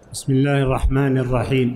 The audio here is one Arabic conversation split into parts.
بسم الله الرحمن الرحيم.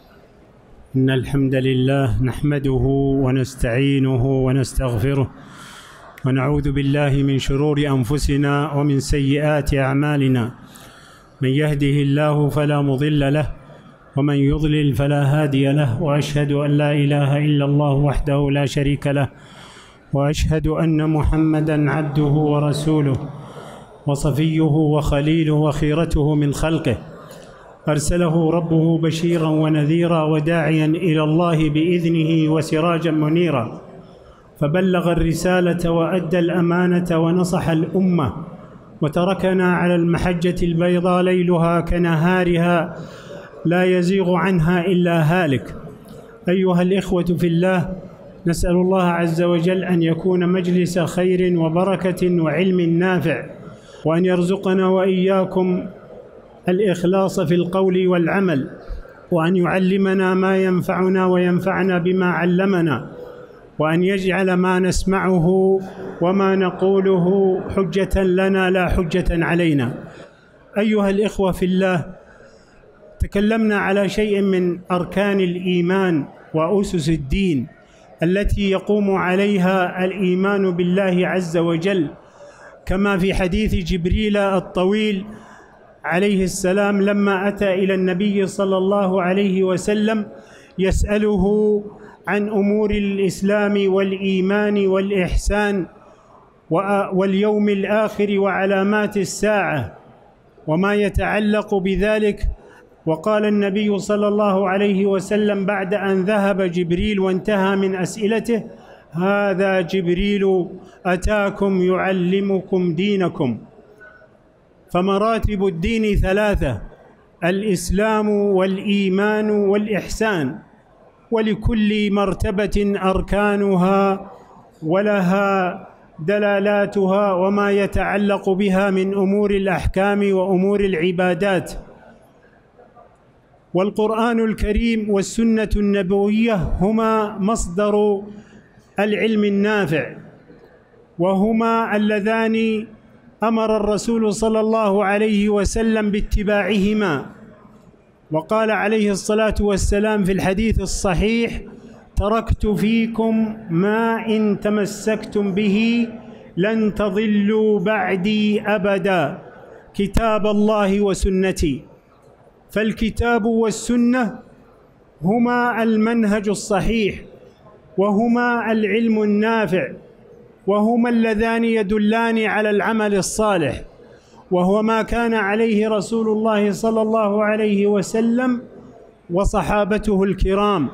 إن الحمد لله نحمده ونستعينه ونستغفره ونعوذ بالله من شرور أنفسنا ومن سيئات أعمالنا. من يهده الله فلا مضل له ومن يضلل فلا هادي له، وأشهد أن لا إله إلا الله وحده لا شريك له، وأشهد أن محمدًا عبده ورسوله وصفيه وخليله وخيرته من خلقه، أرسله ربه بشيرا ونذيرا وداعيا إلى الله بإذنه وسراجا منيرا، فبلغ الرسالة وأدى الأمانة ونصح الأمة، وتركنا على المحجة البيضاء ليلها كنهارها لا يزيغ عنها إلا هالك. أيها الإخوة في الله، نسأل الله عز وجل أن يكون مجلس خير وبركة وعلم نافع، وأن يرزقنا وإياكم الإخلاص في القول والعمل، وأن يعلمنا ما ينفعنا وينفعنا بما علمنا، وأن يجعل ما نسمعه وما نقوله حجة لنا لا حجة علينا. أيها الإخوة في الله، تكلمنا على شيء من أركان الإيمان وأسس الدين التي يقوم عليها الإيمان بالله عز وجل، كما في حديث جبريل الطويل عليه السلام لما أتى إلى النبي صلى الله عليه وسلم يسأله عن أمور الإسلام والإيمان والإحسان واليوم الآخر وعلامات الساعة وما يتعلق بذلك. وقال النبي صلى الله عليه وسلم بعد أن ذهب جبريل وانتهى من أسئلته: هذا جبريل أتاكم يعلمكم دينكم. فمراتب الدين ثلاثة: الإسلام والإيمان والإحسان، ولكل مرتبة أركانها ولها دلالاتها وما يتعلق بها من أمور الأحكام وأمور العبادات. والقرآن الكريم والسنة النبوية هما مصدر العلم النافع، وهما اللذان أمر الرسول صلى الله عليه وسلم باتباعهما، وقال عليه الصلاة والسلام في الحديث الصحيح: تركت فيكم ما إن تمسكتم به لن تضلوا بعدي أبدا، كتاب الله وسنتي. فالكتاب والسنة هما المنهج الصحيح، وهما العلم النافع، وهما اللذان يدلان على العمل الصالح، وهو ما كان عليه رسول الله صلى الله عليه وسلم وصحابته الكرام.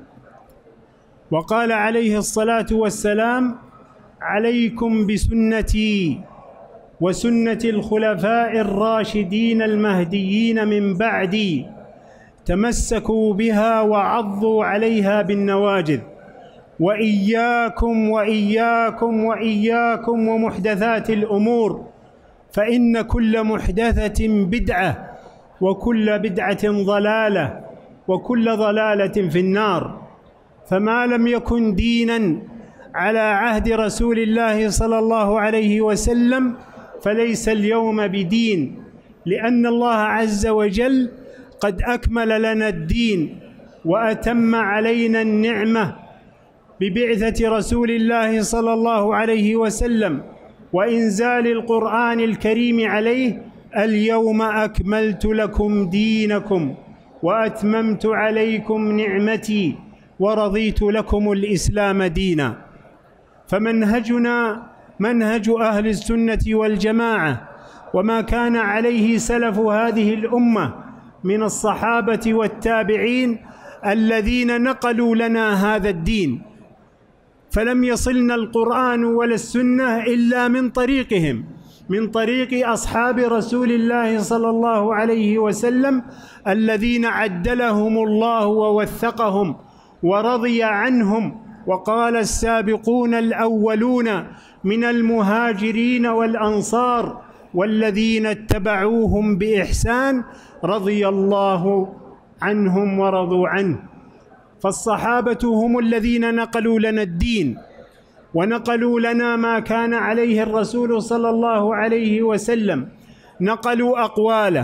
وقال عليه الصلاة والسلام: عليكم بسنتي وسنة الخلفاء الراشدين المهديين من بعدي، تمسكوا بها وعضوا عليها بالنواجذ، وإياكم وإياكم وإياكم ومحدثات الأمور، فإن كل محدثة بدعة وكل بدعة ضلالة وكل ضلالة في النار. فما لم يكن دينا على عهد رسول الله صلى الله عليه وسلم فليس اليوم بدين، لأن الله عز وجل قد أكمل لنا الدين وأتم علينا النعمة ببعثة رسول الله صلى الله عليه وسلم وإنزال القرآن الكريم عليه: اليوم أكملت لكم دينكم وأتممت عليكم نعمتي ورضيت لكم الإسلام دينا. فمنهجنا منهج أهل السنة والجماعة، وما كان عليه سلف هذه الأمة من الصحابة والتابعين الذين نقلوا لنا هذا الدين، فلم يصلنا القرآن ولا السنة إلا من طريقهم، من طريق أصحاب رسول الله صلى الله عليه وسلم الذين عدلهم الله ووثقهم ورضي عنهم. وقال: السابقون الأولون من المهاجرين والأنصار والذين اتبعوهم بإحسان رضي الله عنهم ورضوا عنه. فالصحابة هم الذين نقلوا لنا الدين، ونقلوا لنا ما كان عليه الرسول صلى الله عليه وسلم، نقلوا أقواله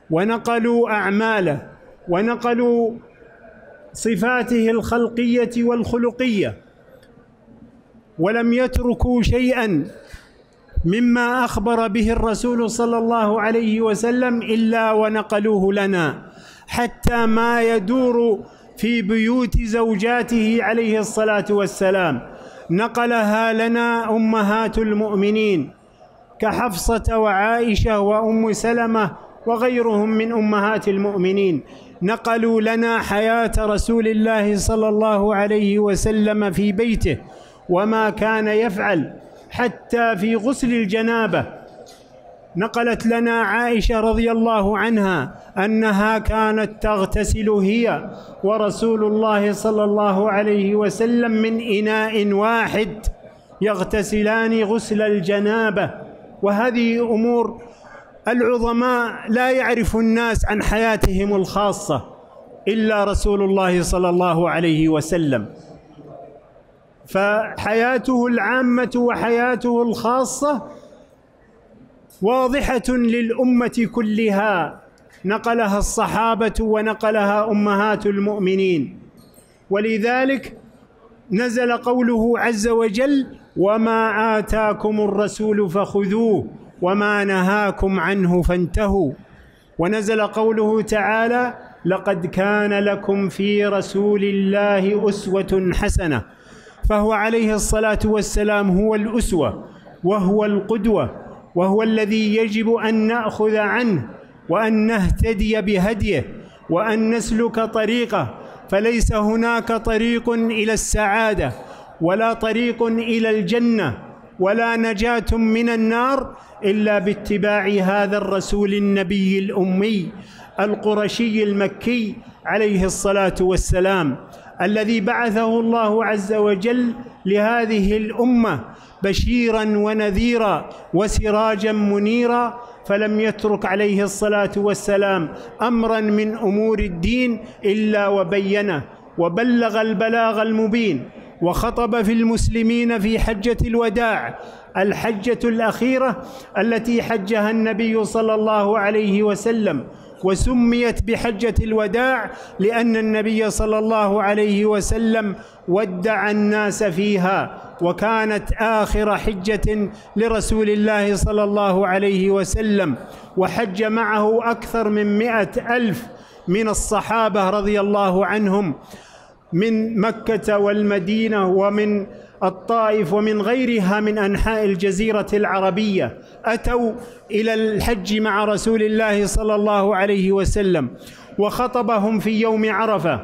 ونقلوا أعماله ونقلوا صفاته الخلقية والخلقية، ولم يتركوا شيئا مما أخبر به الرسول صلى الله عليه وسلم إلا ونقلوه لنا، حتى ما يدور في بيوت زوجاته عليه الصلاة والسلام نقلها لنا أمهات المؤمنين كحفصة وعائشة وأم سلمة وغيرهم من أمهات المؤمنين، نقلوا لنا حياة رسول الله صلى الله عليه وسلم في بيته وما كان يفعل، حتى في غسل الجنابة نقلت لنا عائشة رضي الله عنها أنها كانت تغتسل هي ورسول الله صلى الله عليه وسلم من إناء واحد يغتسلان غسل الجنابة. وهذه أمور العظماء لا يعرف الناس عن حياتهم الخاصة إلا رسول الله صلى الله عليه وسلم، فحياته العامة وحياته الخاصة واضحة للأمة كلها، نقلها الصحابة ونقلها أمهات المؤمنين. ولذلك نزل قوله عز وجل: وما آتاكم الرسول فخذوه وما نهاكم عنه فانتهوا. ونزل قوله تعالى: لقد كان لكم في رسول الله أسوة حسنة. فهو عليه الصلاة والسلام هو الأسوة وهو القدوة، وهو الذي يجب أن نأخذ عنه وأن نهتدي بهديه وأن نسلك طريقه، فليس هناك طريق إلى السعادة ولا طريق إلى الجنة ولا نجاة من النار إلا باتباع هذا الرسول النبي الأمي القرشي المكي عليه الصلاة والسلام، الذي بعثه الله عز وجل لهذه الأمة بشيرا ونذيرا وسراجا منيرا، فلم يترك عليه الصلاة والسلام أمرا من أمور الدين إلا وبينه وبلغ البلاغ المبين. وخطب في المسلمين في حجة الوداع، الحجة الأخيرة التي حجها النبي صلى الله عليه وسلم، وسميت بحجة الوداع لأن النبي صلى الله عليه وسلم ودع الناس فيها، وكانت آخر حجة لرسول الله صلى الله عليه وسلم، وحج معه أكثر من 100,000 من الصحابة رضي الله عنهم من مكة والمدينة ومن الطائف ومن غيرها من أنحاء الجزيرة العربية، أتوا إلى الحج مع رسول الله صلى الله عليه وسلم، وخطبهم في يوم عرفة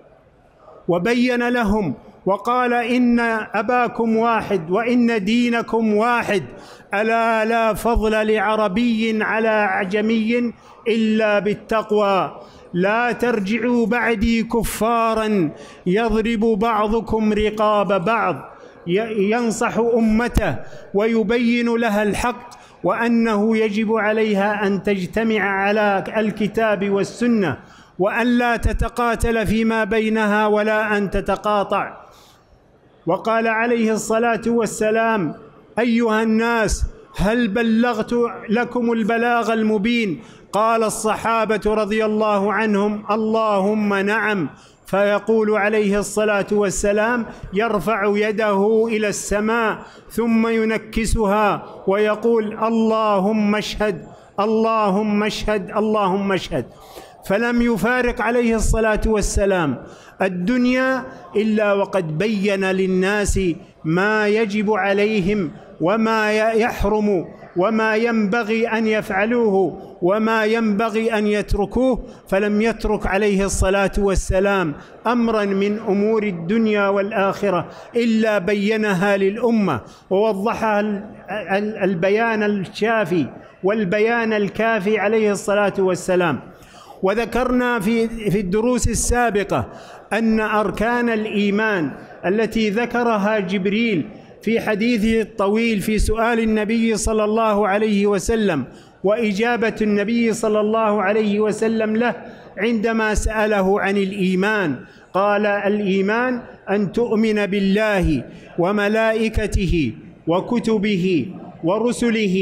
وبين لهم وقال: إن أباكم واحد وإن دينكم واحد، ألا لا فضل لعربي على أعجمي إلا بالتقوى، لا ترجعوا بعدي كفارا يضرب بعضكم رقاب بعض. ينصح أمته ويبين لها الحق، وأنه يجب عليها أن تجتمع على الكتاب والسنة، وأن لا تتقاتل فيما بينها ولا أن تتقاطع. وقال عليه الصلاة والسلام: أيها الناس، هل بلغت لكم البلاغ المبين؟ قال الصحابة رضي الله عنهم: اللهم نعم. فيقول عليه الصلاة والسلام: يرفع يده إلى السماء ثم ينكسها ويقول: اللهم اشهد، اللهم اشهد، اللهم اشهد. فلم يفارق عليه الصلاة والسلام الدنيا إلا وقد بين للناس ما يجب عليهم وما يحرم وما ينبغي أن يفعلوه وما ينبغي أن يتركوه، فلم يترك عليه الصلاة والسلام أمرا من أمور الدنيا والآخرة إلا بينها للأمة ووضحها البيان الشافي والبيان الكافي عليه الصلاة والسلام. وذكرنا في الدروس السابقة أن أركان الإيمان التي ذكرها جبريل في حديثه الطويل في سؤال النبي صلى الله عليه وسلم وإجابة النبي صلى الله عليه وسلم له عندما سأله عن الإيمان، قال: الإيمان أن تؤمن بالله وملائكته وكتبه ورسله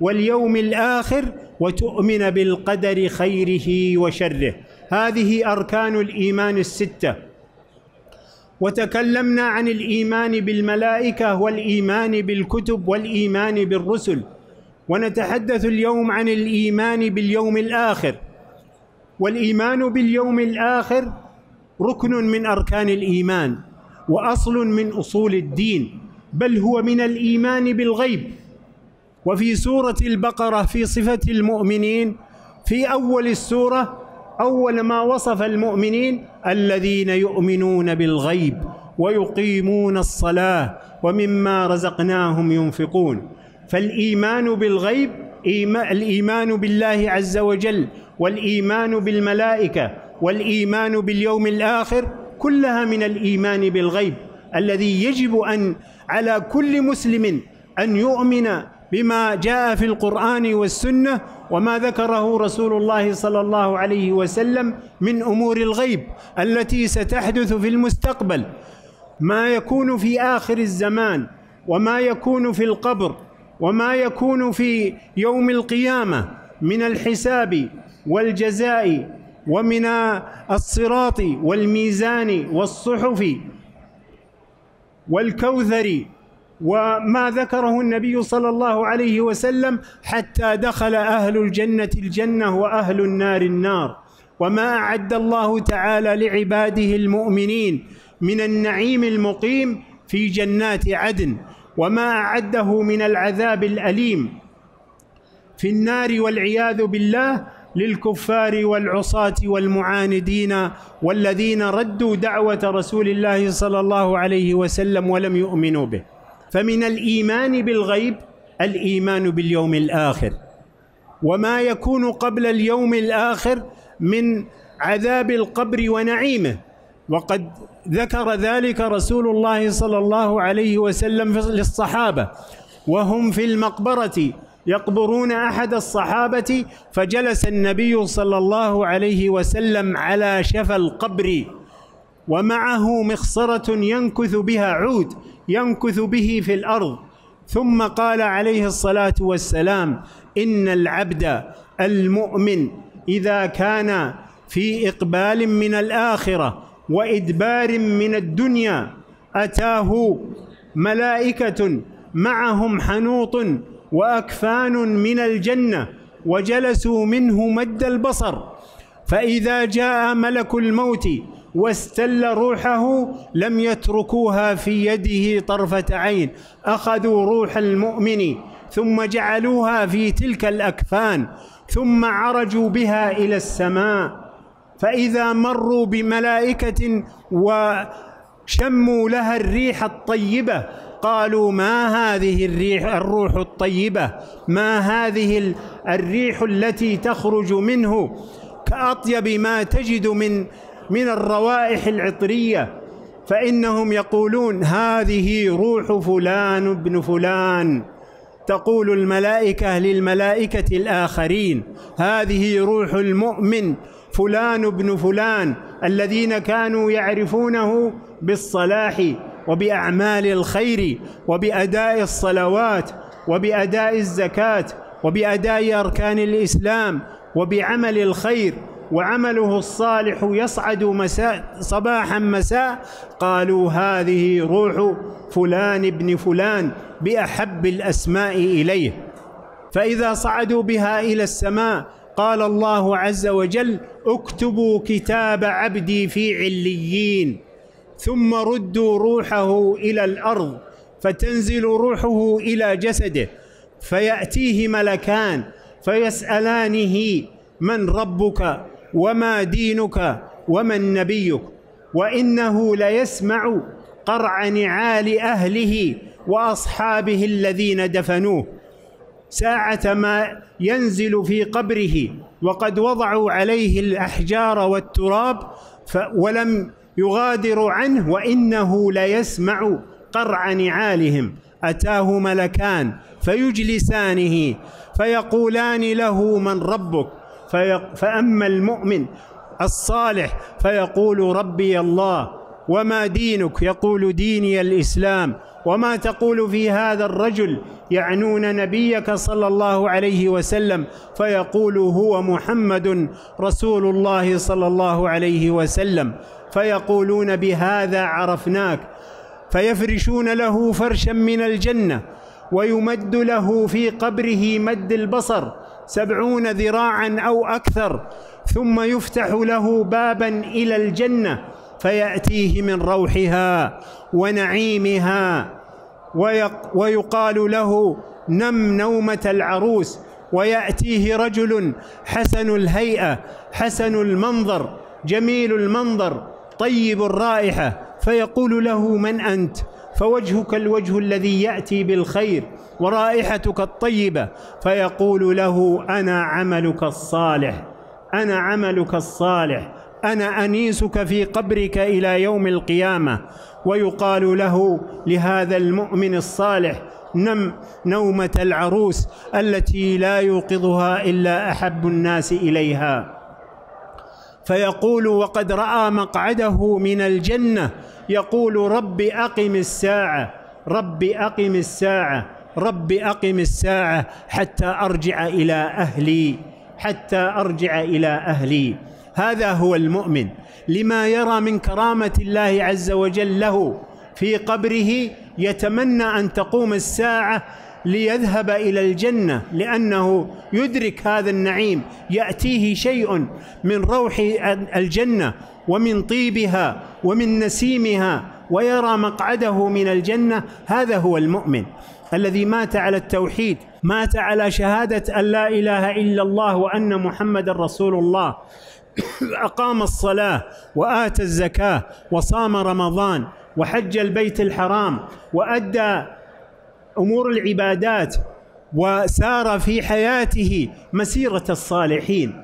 واليوم الآخر وتؤمن بالقدر خيره وشره. هذه أركان الإيمان الستة. وتكلمنا عن الإيمان بالملائكة والإيمان بالكتب والإيمان بالرسل، ونتحدث اليوم عن الإيمان باليوم الآخر. والإيمان باليوم الآخر ركن من أركان الإيمان وأصل من أصول الدين، بل هو من الإيمان بالغيب. وفي سورة البقرة في صفة المؤمنين في أول السورة أول ما وصف المؤمنين: الذين يؤمنون بالغيب ويقيمون الصلاة ومما رزقناهم ينفقون. فالإيمان بالغيب الإيمان بالله عز وجل والإيمان بالملائكة والإيمان باليوم الآخر كلها من الإيمان بالغيب، الذي يجب على كل مسلم أن يؤمن بما جاء في القرآن والسنة وما ذكره رسول الله صلى الله عليه وسلم من أمور الغيب التي ستحدث في المستقبل، ما يكون في آخر الزمان وما يكون في القبر وما يكون في يوم القيامة من الحساب والجزاء ومن الصراط والميزان والصحف والكوثر، وما ذكره النبي صلى الله عليه وسلم حتى دخل أهل الجنة الجنة وأهل النار النار، وما أعد الله تعالى لعباده المؤمنين من النعيم المقيم في جنات عدن، وما أعده من العذاب الأليم في النار والعياذ بالله للكفار والعصاة والمعاندين والذين ردوا دعوة رسول الله صلى الله عليه وسلم ولم يؤمنوا به. فمن الإيمان بالغيب الإيمان باليوم الآخر وما يكون قبل اليوم الآخر من عذاب القبر ونعيمه، وقد ذكر ذلك رسول الله صلى الله عليه وسلم للصحابة وهم في المقبرة يقبرون أحد الصحابة، فجلس النبي صلى الله عليه وسلم على شفا القبر ومعه مخصرة ينكث بها عود ينكث به في الأرض، ثم قال عليه الصلاة والسلام: إن العبد المؤمن إذا كان في إقبال من الآخرة وإدبار من الدنيا أتاه ملائكة معهم حنوط وأكفان من الجنة وجلسوا منه مد البصر، فإذا جاء ملك الموت واستل روحه لم يتركوها في يده طرفة عين، أخذوا روح المؤمن ثم جعلوها في تلك الأكفان ثم عرجوا بها إلى السماء، فإذا مروا بملائكة وشموا لها الريح الطيبة قالوا: ما هذه الروح الطيبة؟ ما هذه الريح التي تخرج منه كأطيب ما تجد من الروائح العطرية؟ فإنهم يقولون: هذه روح فلان ابن فلان. تقول الملائكة للملائكة الآخرين: هذه روح المؤمن فلان ابن فلان، الذين كانوا يعرفونه بالصلاح وبأعمال الخير وبأداء الصلوات وبأداء الزكاة وبأداء أركان الإسلام وبعمل الخير، وعمله الصالح يصعد صباحا مساء. قالوا: هذه روح فلان ابن فلان بأحب الأسماء إليه. فإذا صعدوا بها إلى السماء قال الله عز وجل: اكتبوا كتاب عبدي في عليين، ثم ردوا روحه إلى الأرض فتنزل روحه إلى جسده، فيأتيه ملكان فيسألانه: من ربك وما دينك ومن نبيك؟ وإنه ليسمع قرع نعال أهله وأصحابه الذين دفنوه ساعة ما ينزل في قبره، وقد وضعوا عليه الأحجار والتراب ولم يغادروا عنه، وإنه ليسمع قرع نعالهم. أتاه ملكان فيجلسانه فيقولان له: من ربك؟ فأما المؤمن الصالح فيقول: ربي الله. وما دينك؟ يقول: ديني الإسلام. وما تقول في هذا الرجل؟ يعنون نبيك صلى الله عليه وسلم، فيقول هو محمد رسول الله صلى الله عليه وسلم، فيقولون بهذا عرفناك، فيفرشون له فرشا من الجنة، ويمد له في قبره مد البصر 70 ذراعا أو أكثر، ثم يفتح له بابا إلى الجنة فيأتيه من روحها ونعيمها، ويقال له نم نومة العروس، ويأتيه رجل حسن الهيئة حسن المنظر جميل المنظر طيب الرائحة، فيقول له من أنت؟ فوجهك الوجه الذي يأتي بالخير ورائحتك الطيبة، فيقول له أنا عملك الصالح، أنا عملك الصالح، أنا أنيسك في قبرك إلى يوم القيامة. ويقال له لهذا المؤمن الصالح نم نومة العروس التي لا يوقظها إلا أحب الناس إليها، فيقول وقد رأى مقعده من الجنة، يقول رب أقم الساعة، رب أقم الساعة، رب أقم الساعة حتى أرجع إلى أهلي، حتى أرجع إلى أهلي. هذا هو المؤمن، لما يرى من كرامة الله عز وجل له في قبره يتمنى أن تقوم الساعة ليذهب إلى الجنة، لأنه يدرك هذا النعيم، يأتيه شيء من روح الجنة ومن طيبها ومن نسيمها، ويرى مقعده من الجنة. هذا هو المؤمن الذي مات على التوحيد، مات على شهادة أن لا إله إلا الله وأن محمد رسول الله، أقام الصلاة وآتى الزكاة وصام رمضان وحج البيت الحرام وأدى أمور العبادات، وسار في حياته مسيرة الصالحين،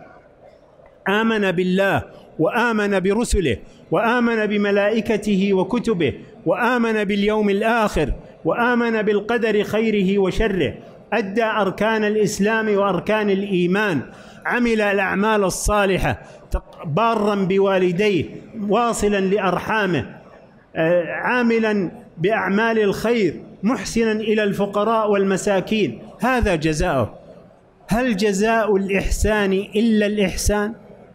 آمن بالله وآمن برسله وآمن بملائكته وكتبه وآمن باليوم الآخر وآمن بالقدر خيره وشره، أدى أركان الإسلام وأركان الإيمان، عمل الأعمال الصالحة، بارا بوالديه، واصلا لأرحامه، عاملا بأعمال الخير، محسنا إلى الفقراء والمساكين. هذا جزاؤه. هل جزاء الإحسان إلا الإحسان؟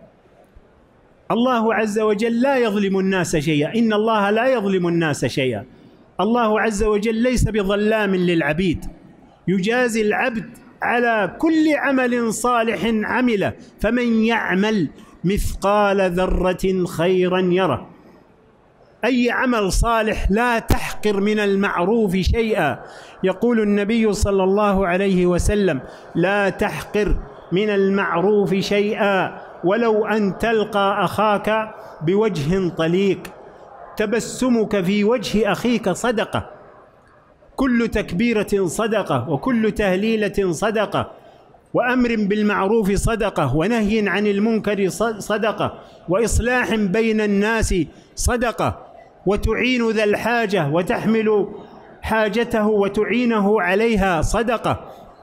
الله عز وجل لا يظلم الناس شيئا، إن الله لا يظلم الناس شيئا. الله عز وجل ليس بظلام للعبيد، يجازي العبد على كل عمل صالح عمله، فمن يعمل مثقال ذرة خيرا يره. أي عمل صالح لا تحقر من المعروف شيئا. يقول النبي صلى الله عليه وسلم لا تحقر من المعروف شيئا ولو أن تلقى أخاك بوجه طليق. تبسمك في وجه أخيك صدقة، كل تكبيرة صدقة، وكل تهليلة صدقة، وأمر بالمعروف صدقة، ونهي عن المنكر صدقة، وإصلاح بين الناس صدقة، وتعين ذا الحاجة وتحمل حاجته وتعينه عليها صدقة،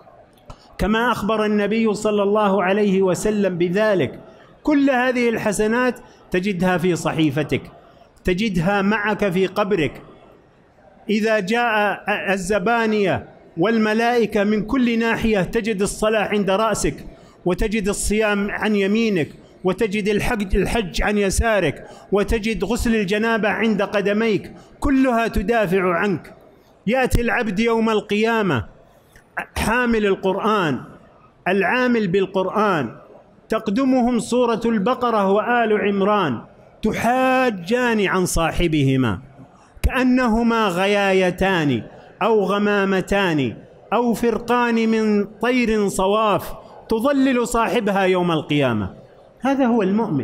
كما أخبر النبي صلى الله عليه وسلم بذلك. كل هذه الحسنات تجدها في صحيفتك، تجدها معك في قبرك. إذا جاء الزبانية والملائكة من كل ناحية تجد الصلاة عند رأسك، وتجد الصيام عن يمينك، وتجد الحج عن يسارك، وتجد غسل الجنابة عند قدميك، كلها تدافع عنك. يأتي العبد يوم القيامة حامل القرآن، العامل بالقرآن، تقدمهم سورة البقرة وآل عمران، تحاجان عن صاحبهما كأنهما غيايتان أو غمامتان أو فرقان من طير صواف تظلل صاحبها يوم القيامة. هذا هو المؤمن.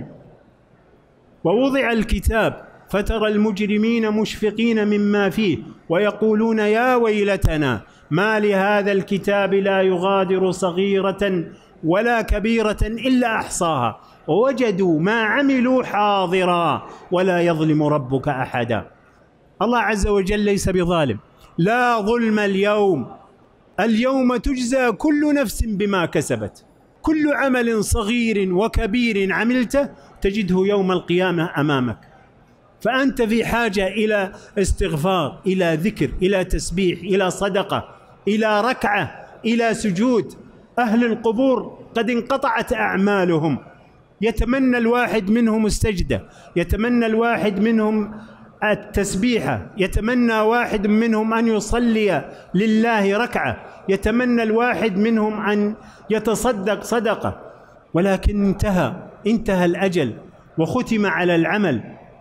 ووضع الكتاب فترى المجرمين مشفقين مما فيه ويقولون يا ويلتنا ما لهذا الكتاب لا يغادر صغيرة ولا كبيرة إلا أحصاها ووجدوا ما عملوا حاضرا ولا يظلم ربك أحدا. الله عز وجل ليس بظالم، لا ظلم اليوم. اليوم تجزى كل نفس بما كسبت. كل عمل صغير وكبير عملته تجده يوم القيامة أمامك. فأنت في حاجة إلى استغفار، إلى ذكر، إلى تسبيح، إلى صدقة، إلى ركعة، إلى سجود. أهل القبور قد انقطعت أعمالهم، يتمنى الواحد منهم السجدة، يتمنى الواحد منهم التسبيحة، يتمنى واحد منهم أن يصلي لله ركعة، يتمنى الواحد منهم أن يتصدق صدقة، ولكن انتهى الأجل وختم على العمل.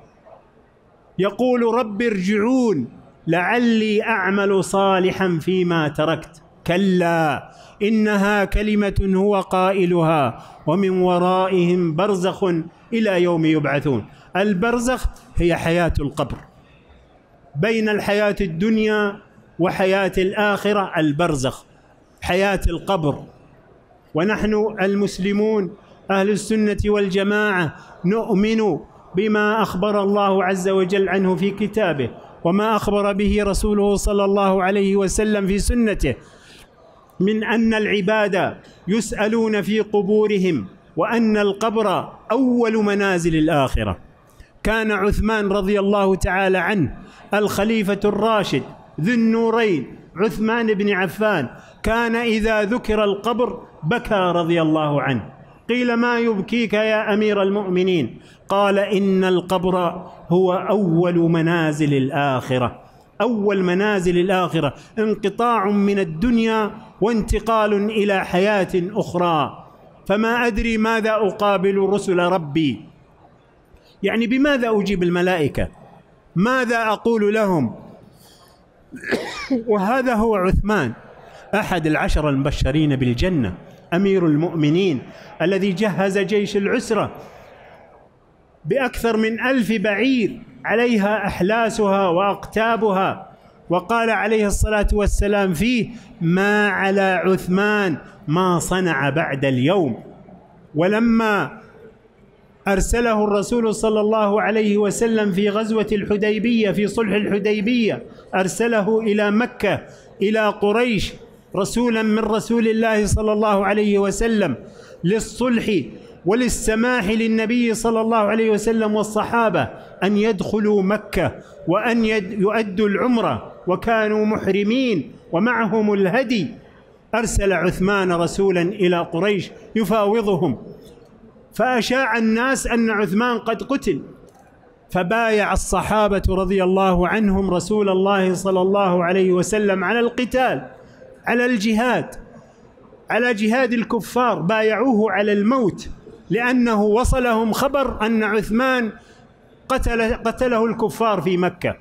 يقول رب ارجعون لعلي أعمل صالحا فيما تركت، كلا إنها كلمة هو قائلها ومن ورائهم برزخ إلى يوم يبعثون. البرزخ هي حياة القبر، بين الحياة الدنيا وحياة الآخرة البرزخ، حياة القبر. ونحن المسلمون أهل السنة والجماعة نؤمن بما أخبر الله عز وجل عنه في كتابه، وما أخبر به رسوله صلى الله عليه وسلم في سنته، من أن العباد يسألون في قبورهم، وأن القبر أول منازل الآخرة. كان عثمان رضي الله تعالى عنه الخليفة الراشد ذو النورين عثمان بن عفان، كان إذا ذكر القبر بكى رضي الله عنه. قيل ما يبكيك يا أمير المؤمنين؟ قال إن القبر هو أول منازل الآخرة، أول منازل الآخرة، انقطاع من الدنيا وانتقال إلى حياة أخرى. فما أدري ماذا أقابل رسل ربي، يعني بماذا أجيب الملائكة، ماذا أقول لهم؟ وهذا هو عثمان أحد العشر المبشرين بالجنة، أمير المؤمنين الذي جهز جيش العسرة بأكثر من 1000 بعير عليها أحلاسها وأقتابها، وقال عليه الصلاة والسلام فيه: ما على عثمان ما صنع بعد اليوم. ولما أرسله الرسول صلى الله عليه وسلم في غزوة الحديبية، في صلح الحديبية، أرسله إلى مكة إلى قريش رسولا من رسول الله صلى الله عليه وسلم للصلح وللسماح للنبي صلى الله عليه وسلم والصحابة أن يدخلوا مكة وأن يؤدوا العمرة، وكانوا محرمين ومعهم الهدي. أرسل عثمان رسولا إلى قريش يفاوضهم، فأشاع الناس أن عثمان قد قتل، فبايع الصحابة رضي الله عنهم رسول الله صلى الله عليه وسلم على القتال، على الجهاد، على جهاد الكفار، بايعوه على الموت، لأنه وصلهم خبر أن عثمان قتله الكفار في مكة.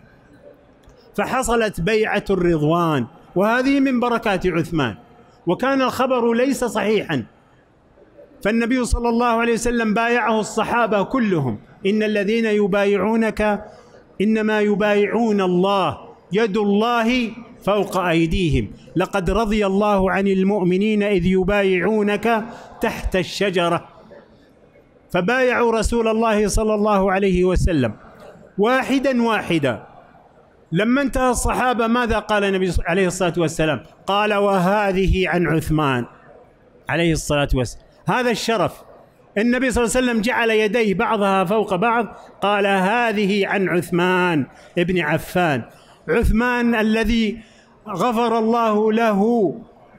فحصلت بيعة الرضوان، وهذه من بركات عثمان، وكان الخبر ليس صحيحا. فالنبي صلى الله عليه وسلم بايعه الصحابة كلهم: إن الذين يبايعونك إنما يبايعون الله، يد الله فوق أيديهم، لقد رضي الله عن المؤمنين إذ يبايعونك تحت الشجرة. فبايعوا رسول الله صلى الله عليه وسلم واحدا واحدا. لما انتهى الصحابة ماذا قال النبي عليه الصلاة والسلام؟ قال: وهذه عن عثمان عليه الصلاة والسلام. هذا الشرف. النبي صلى الله عليه وسلم جعل يديه بعضها فوق بعض، قال: هذه عن عثمان ابن عفان، عثمان الذي غفر الله له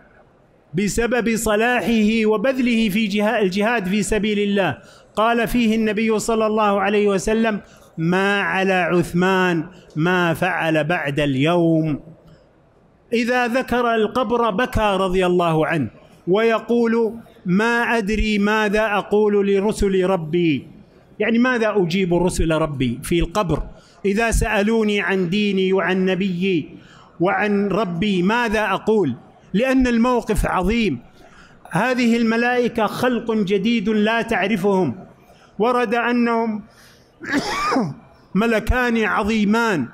بسبب صلاحه وبذله في الجهاد في سبيل الله. قال فيه النبي صلى الله عليه وسلم: ما على عثمان ما فعل بعد اليوم. إذا ذكر القبر بكى رضي الله عنه، ويقول: ما أدري ماذا أقول لرسل ربي، يعني ماذا أجيب رسل ربي في القبر إذا سألوني عن ديني وعن نبيي وعن ربي، ماذا أقول؟ لأن الموقف عظيم. هذه الملائكة خلق جديد لا تعرفهم. ورد أنهم ملكان عظيمان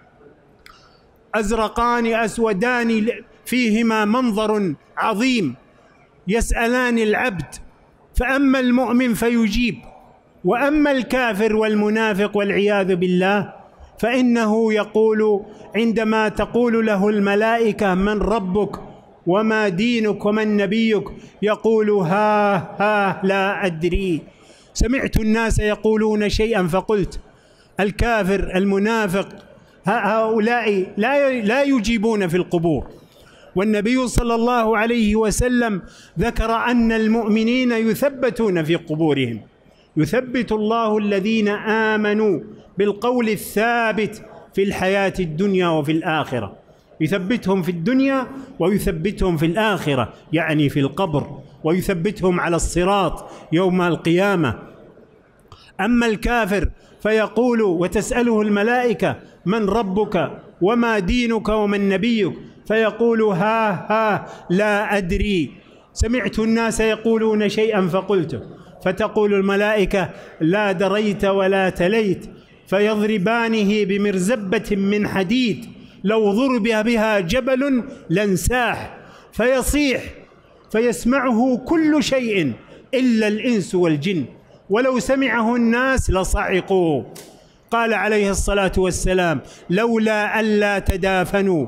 أزرقان أسودان فيهما منظر عظيم، يسألان العبد، فأما المؤمن فيجيب، وأما الكافر والمنافق والعياذ بالله فإنه يقول عندما تقول له الملائكة: من ربك وما دينك ومن نبيك؟ يقول: ها لا أدري، سمعت الناس يقولون شيئا فقلت. الكافر المنافق هؤلاء لا يجيبون في القبور. والنبي صلى الله عليه وسلم ذكر أن المؤمنين يثبتون في قبورهم، يثبت الله الذين آمنوا بالقول الثابت في الحياة الدنيا وفي الآخرة، يثبتهم في الدنيا ويثبتهم في الآخرة، يعني في القبر، ويثبتهم على الصراط يوم القيامة. أما الكافر فيقول وتسأله الملائكة من ربك وما دينك ومن نبيك، فيقول ها لا أدري، سمعت الناس يقولون شيئا فقلته، فتقول الملائكة لا دريت ولا تليت، فيضربانه بمرزبة من حديد لو ضرب بها جبل لانساح، فيصيح فيسمعه كل شيء إلا الإنس والجن، ولو سمعه الناس لصعقوا. قال عليه الصلاة والسلام لولا ألا تدافنوا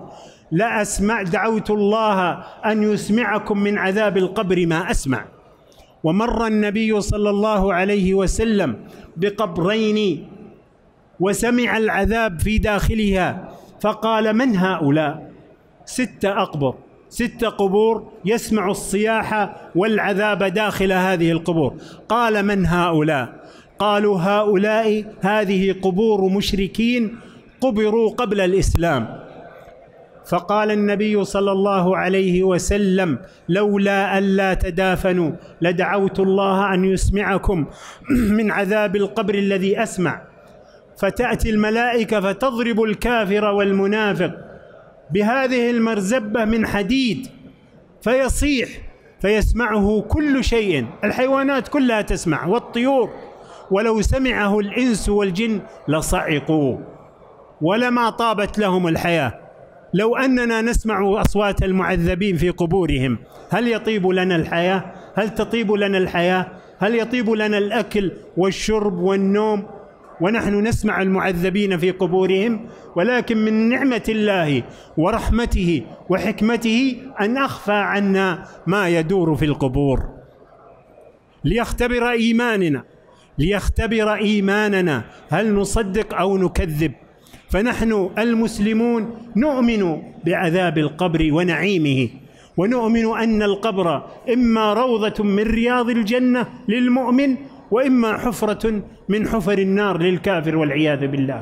دعوت الله أن يسمعكم من عذاب القبر ما أسمع. ومر النبي صلى الله عليه وسلم بقبرين وسمع العذاب في داخلها، فقال من هؤلاء؟ 6 أقبر، 6 قبور يسمع الصياح والعذاب داخل هذه القبور. قال من هؤلاء؟ قالوا هذه قبور مشركين قبروا قبل الإسلام. فقال النبي صلى الله عليه وسلم لولا ألا تدافنوا لدعوت الله أن يسمعكم من عذاب القبر الذي أسمع. فتأتي الملائكة فتضرب الكافر والمنافق بهذه المرزبة من حديد فيصيح فيسمعه كل شيء، الحيوانات كلها تسمع والطيور، ولو سمعه الإنس والجن لصعقوا ولما طابت لهم الحياة. لو أننا نسمع أصوات المعذبين في قبورهم هل يطيب لنا الحياة؟ هل تطيب لنا الحياة؟ هل يطيب لنا الأكل والشرب والنوم ونحن نسمع المعذبين في قبورهم؟ ولكن من نعمة الله ورحمته وحكمته أن أخفى عنا ما يدور في القبور ليختبر إيماننا هل نصدق أو نكذب. فنحن المسلمون نؤمن بعذاب القبر ونعيمه، ونؤمن أن القبر إما روضة من رياض الجنة للمؤمن وإما حفرة من حفر النار للكافر والعياذ بالله.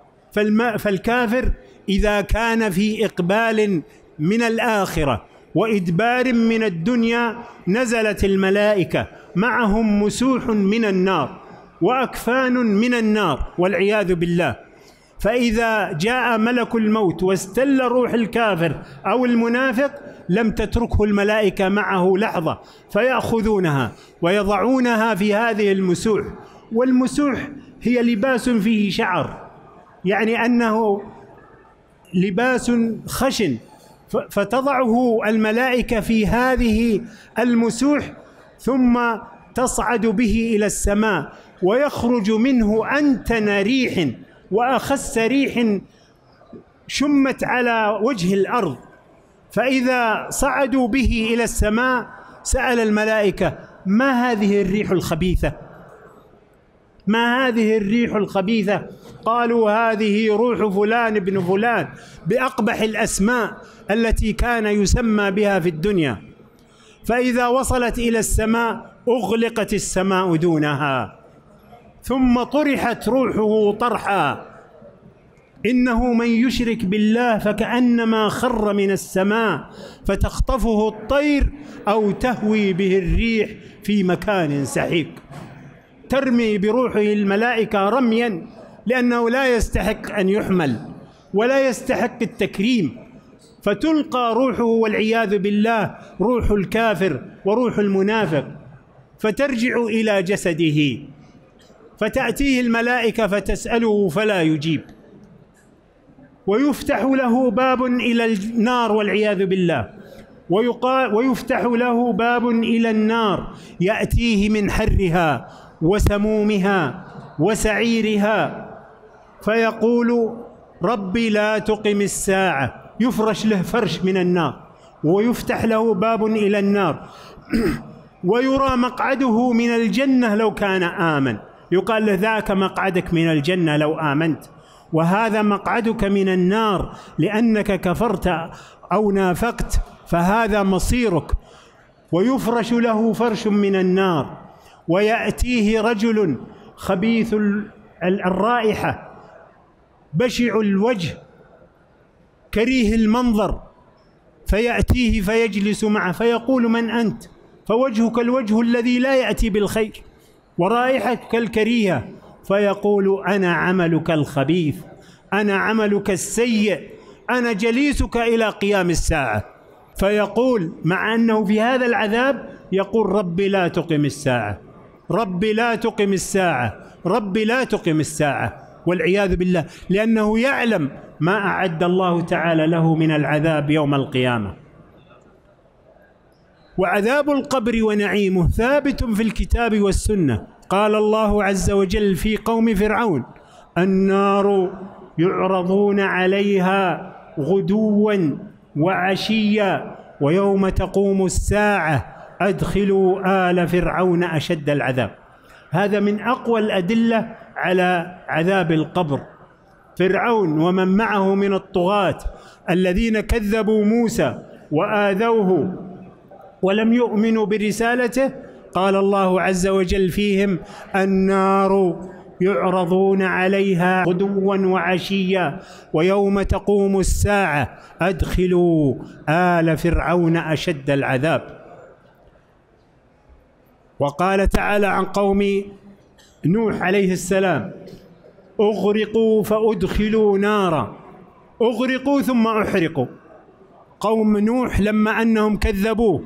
فالكافر إذا كان في إقبال من الآخرة وإدبار من الدنيا نزلت الملائكة معهم مسوح من النار وأكفان من النار والعياذ بالله. فإذا جاء ملك الموت واستل روح الكافر أو المنافق لم تتركه الملائكة معه لحظة، فيأخذونها ويضعونها في هذه المسوح. والمسوح هي لباس فيه شعر، يعني أنه لباس خشن، فتضعه الملائكة في هذه المسوح ثم تصعد به إلى السماء، ويخرج منه أنتن ريح وأخس ريح شمت على وجه الأرض. فإذا صعدوا به إلى السماء سأل الملائكة ما هذه الريح الخبيثة؟ ما هذه الريح الخبيثة؟ قالوا هذه روح فلان ابن فلان بأقبح الأسماء التي كان يسمى بها في الدنيا. فإذا وصلت إلى السماء أغلقت السماء دونها، ثم طرحت روحه طرحا. إنه من يشرك بالله فكأنما خر من السماء فتخطفه الطير أو تهوي به الريح في مكان سحيق. ترمي بروحه الملائكة رميا لأنه لا يستحق أن يحمل ولا يستحق التكريم، فتلقى روحه والعياذ بالله روح الكافر وروح المنافق، فترجع إلى جسده، فتأتيه الملائكة فتسأله فلا يجيب، ويفتح له باب إلى النار والعياذ بالله، ويفتح له باب إلى النار يأتيه من حرها وسمومها وسعيرها، فيقول ربي لا تقم الساعة، يفرش له فرش من النار، ويفتح له باب إلى النار، ويرى مقعده من الجنة لو كان آمن، يقال له ذاك مقعدك من الجنة لو آمنت، وهذا مقعدك من النار لأنك كفرت أو نافقت، فهذا مصيرك. ويفرش له فرش من النار، ويأتيه رجل خبيث الرائحة بشع الوجه كريه المنظر، فيأتيه فيجلس معه فيقول: من أنت؟ فوجهك الوجه الذي لا يأتي بالخير ورائحتك الكريهة، فيقول: أنا عملك الخبيث، أنا عملك السيء، أنا جليسك إلى قيام الساعة. فيقول مع أنه في هذا العذاب يقول: ربي لا تقم الساعة، ربي لا تقم الساعة، ربي لا تقم الساعة، والعياذ بالله، لأنه يعلم ما أعد الله تعالى له من العذاب يوم القيامة. وعذاب القبر ونعيمه ثابت في الكتاب والسنة. قال الله عز وجل في قوم فرعون: النار يعرضون عليها غدوا وعشيا ويوم تقوم الساعة أدخلوا آل فرعون أشد العذاب. هذا من أقوى الأدلة على عذاب القبر. فرعون ومن معه من الطغاة الذين كذبوا موسى وآذوه ولم يؤمنوا برسالته، قال الله عز وجل فيهم: النار يعرضون عليها غدوا وعشيا ويوم تقوم الساعة أدخلوا آل فرعون أشد العذاب. وقال تعالى عن قوم نوح عليه السلام: أغرقوا فأدخلوا نارا، أغرقوا ثم أحرقوا. قوم نوح لما أنهم كذبوه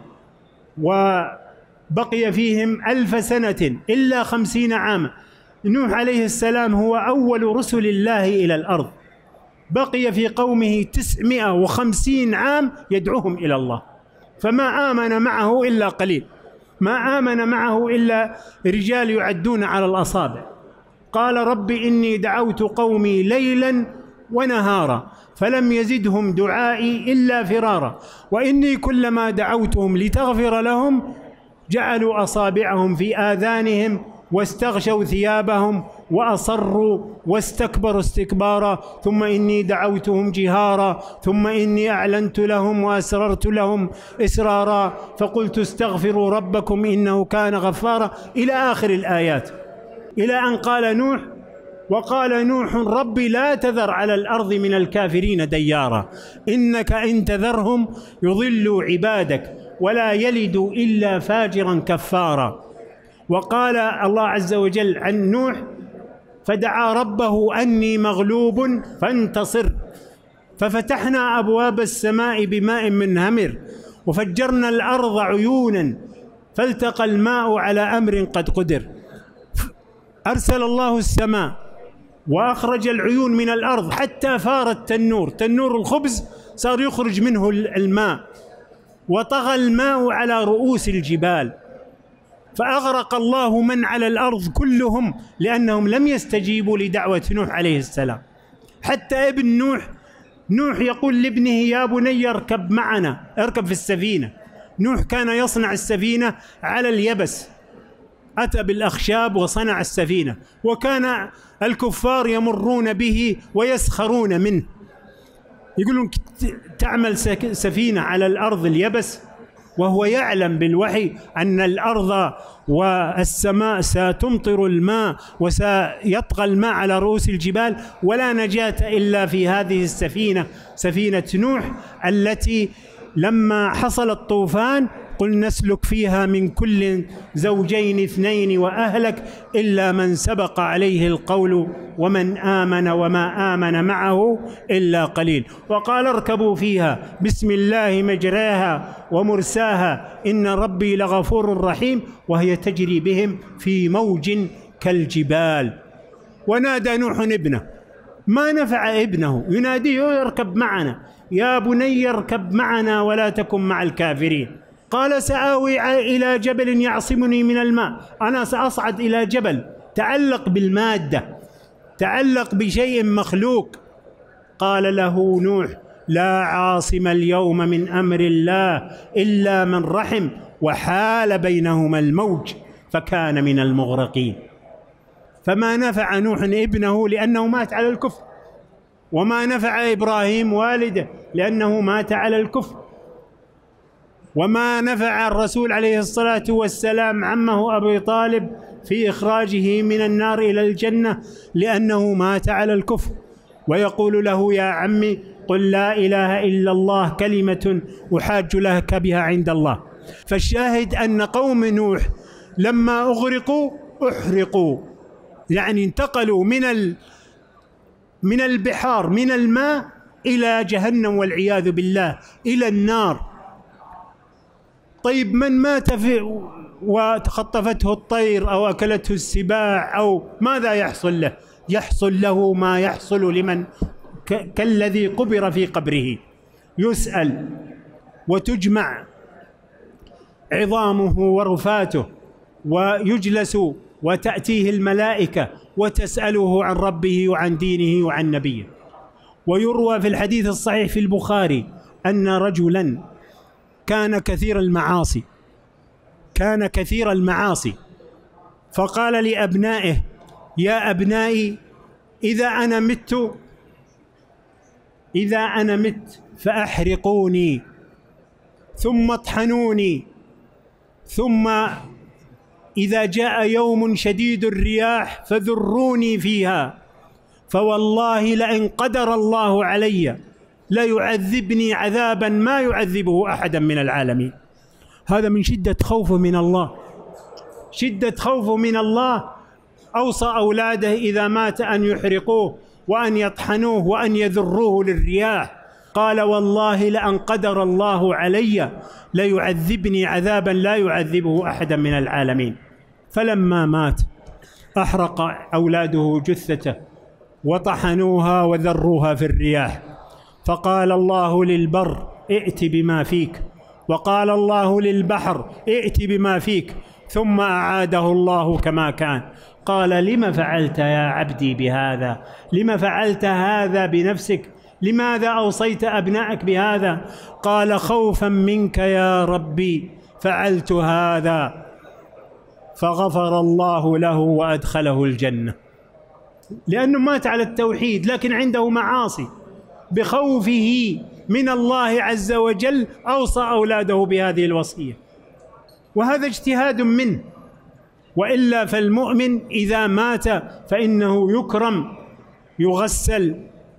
وبقي فيهم 1000 سنة إلا 50 عاما، نوح عليه السلام هو أول رسل الله إلى الأرض، بقي في قومه 950 عام يدعوهم إلى الله، فما آمن معه إلا قليل، ما آمن معه إلا رجال يعدون على الأصابع. قال: رب إني دعوت قومي ليلا ونهارا فلم يزدهم دعائي إلا فرارا، وإني كلما دعوتهم لتغفر لهم جعلوا أصابعهم في آذانهم واستغشوا ثيابهم وأصروا واستكبروا استكبارا، ثم إني دعوتهم جهارا ثم إني أعلنت لهم وأسررت لهم إسرارا فقلت استغفروا ربكم إنه كان غفارا، إلى آخر الآيات، إلى أن قال نوح: وقال نوح ربي لا تذر على الأرض من الكافرين ديارا إنك إن تذرهم يضلوا عبادك ولا يلدوا إلا فاجرا كفارا. وقال الله عز وجل عن نوح: فدعا ربه أني مغلوب فانتصر، ففتحنا أبواب السماء بماء منهمر وفجرنا الأرض عيونا فالتقى الماء على أمر قد قدر. أرسل الله السماء وأخرج العيون من الأرض حتى فار التنور، تنور الخبز صار يخرج منه الماء، وطغى الماء على رؤوس الجبال، فأغرق الله من على الأرض كلهم لأنهم لم يستجيبوا لدعوة نوح عليه السلام. حتى ابن نوح يقول لابنه: يا بني اركب معنا، اركب في السفينة. نوح كان يصنع السفينة على اليبس، أتى بالأخشاب وصنع السفينة، وكان الكفار يمرون به ويسخرون منه، يقولون: تعمل سفينة على الأرض اليبس، وهو يعلم بالوحي أن الأرض والسماء ستمطر الماء وسيطغى الماء على رؤوس الجبال، ولا نجاة إلا في هذه السفينة، سفينة نوح، التي لما حصل الطوفان قل نسلك فيها من كل زوجين اثنين وأهلك إلا من سبق عليه القول ومن آمن وما آمن معه إلا قليل. وقال: اركبوا فيها بسم الله مجراها ومرساها إن ربي لغفور رحيم وهي تجري بهم في موج كالجبال. ونادى نوح ابنه، ما نفع ابنه يناديه: اركب معنا يا بني اركب معنا ولا تكن مع الكافرين. قال: سآوي إلى جبل يعصمني من الماء، أنا سأصعد إلى جبل. تعلق بالمادة، تعلق بشيء مخلوق. قال له نوح: لا عاصم اليوم من أمر الله إلا من رحم وحال بينهما الموج فكان من المغرقين. فما نفع نوح ابنه لأنه مات على الكفر، وما نفع إبراهيم والده لأنه مات على الكفر، وما نفع الرسول عليه الصلاة والسلام عمه أبي طالب في إخراجه من النار إلى الجنة لأنه مات على الكفر. ويقول له: يا عمي قل لا إله إلا الله كلمة أحاج لك بها عند الله. فالشاهد أن قوم نوح لما أغرقوا أحرقوا، يعني انتقلوا من البحار، من الماء، إلى جهنم والعياذ بالله، إلى النار. طيب من مات وتخطفته الطير أو أكلته السباع أو ماذا يحصل له؟ يحصل له ما يحصل لمن كالذي قبر في قبره، يسأل وتجمع عظامه ورفاته ويجلس وتأتيه الملائكة وتسأله عن ربه وعن دينه وعن نبيه. ويروى في الحديث الصحيح في البخاري أن رجلا كان كثير المعاصي، فقال لأبنائه: يا أبنائي إذا أنا مت فأحرقوني ثم اطحنوني، ثم إذا جاء يوم شديد الرياح فذروني فيها، فوالله لئن قدر الله علي ليعذبني عذابا ما يعذبه أحدا من العالمين. هذا من شدة خوفه من الله، شدة خوفه من الله أوصى أولاده إذا مات أن يحرقوه وأن يطحنوه وأن يذروه للرياح. قال: والله لأن قدر الله علي ليعذبني عذابا لا يعذبه أحدا من العالمين. فلما مات أحرق أولاده جثته وطحنوها وذروها في الرياح. فقال الله للبر: ائت بما فيك، وقال الله للبحر: ائت بما فيك، ثم أعاده الله كما كان. قال: لم فعلت يا عبدي بهذا؟ لم فعلت هذا بنفسك؟ لماذا أوصيت أبنائك بهذا؟ قال: خوفا منك يا ربي فعلت هذا. فغفر الله له وأدخله الجنة، لأنه مات على التوحيد لكن عنده معاصي. بخوفه من الله عز وجل أوصى أولاده بهذه الوصية، وهذا اجتهاد منه. وإلا فالمؤمن إذا مات فإنه يكرم، يغسل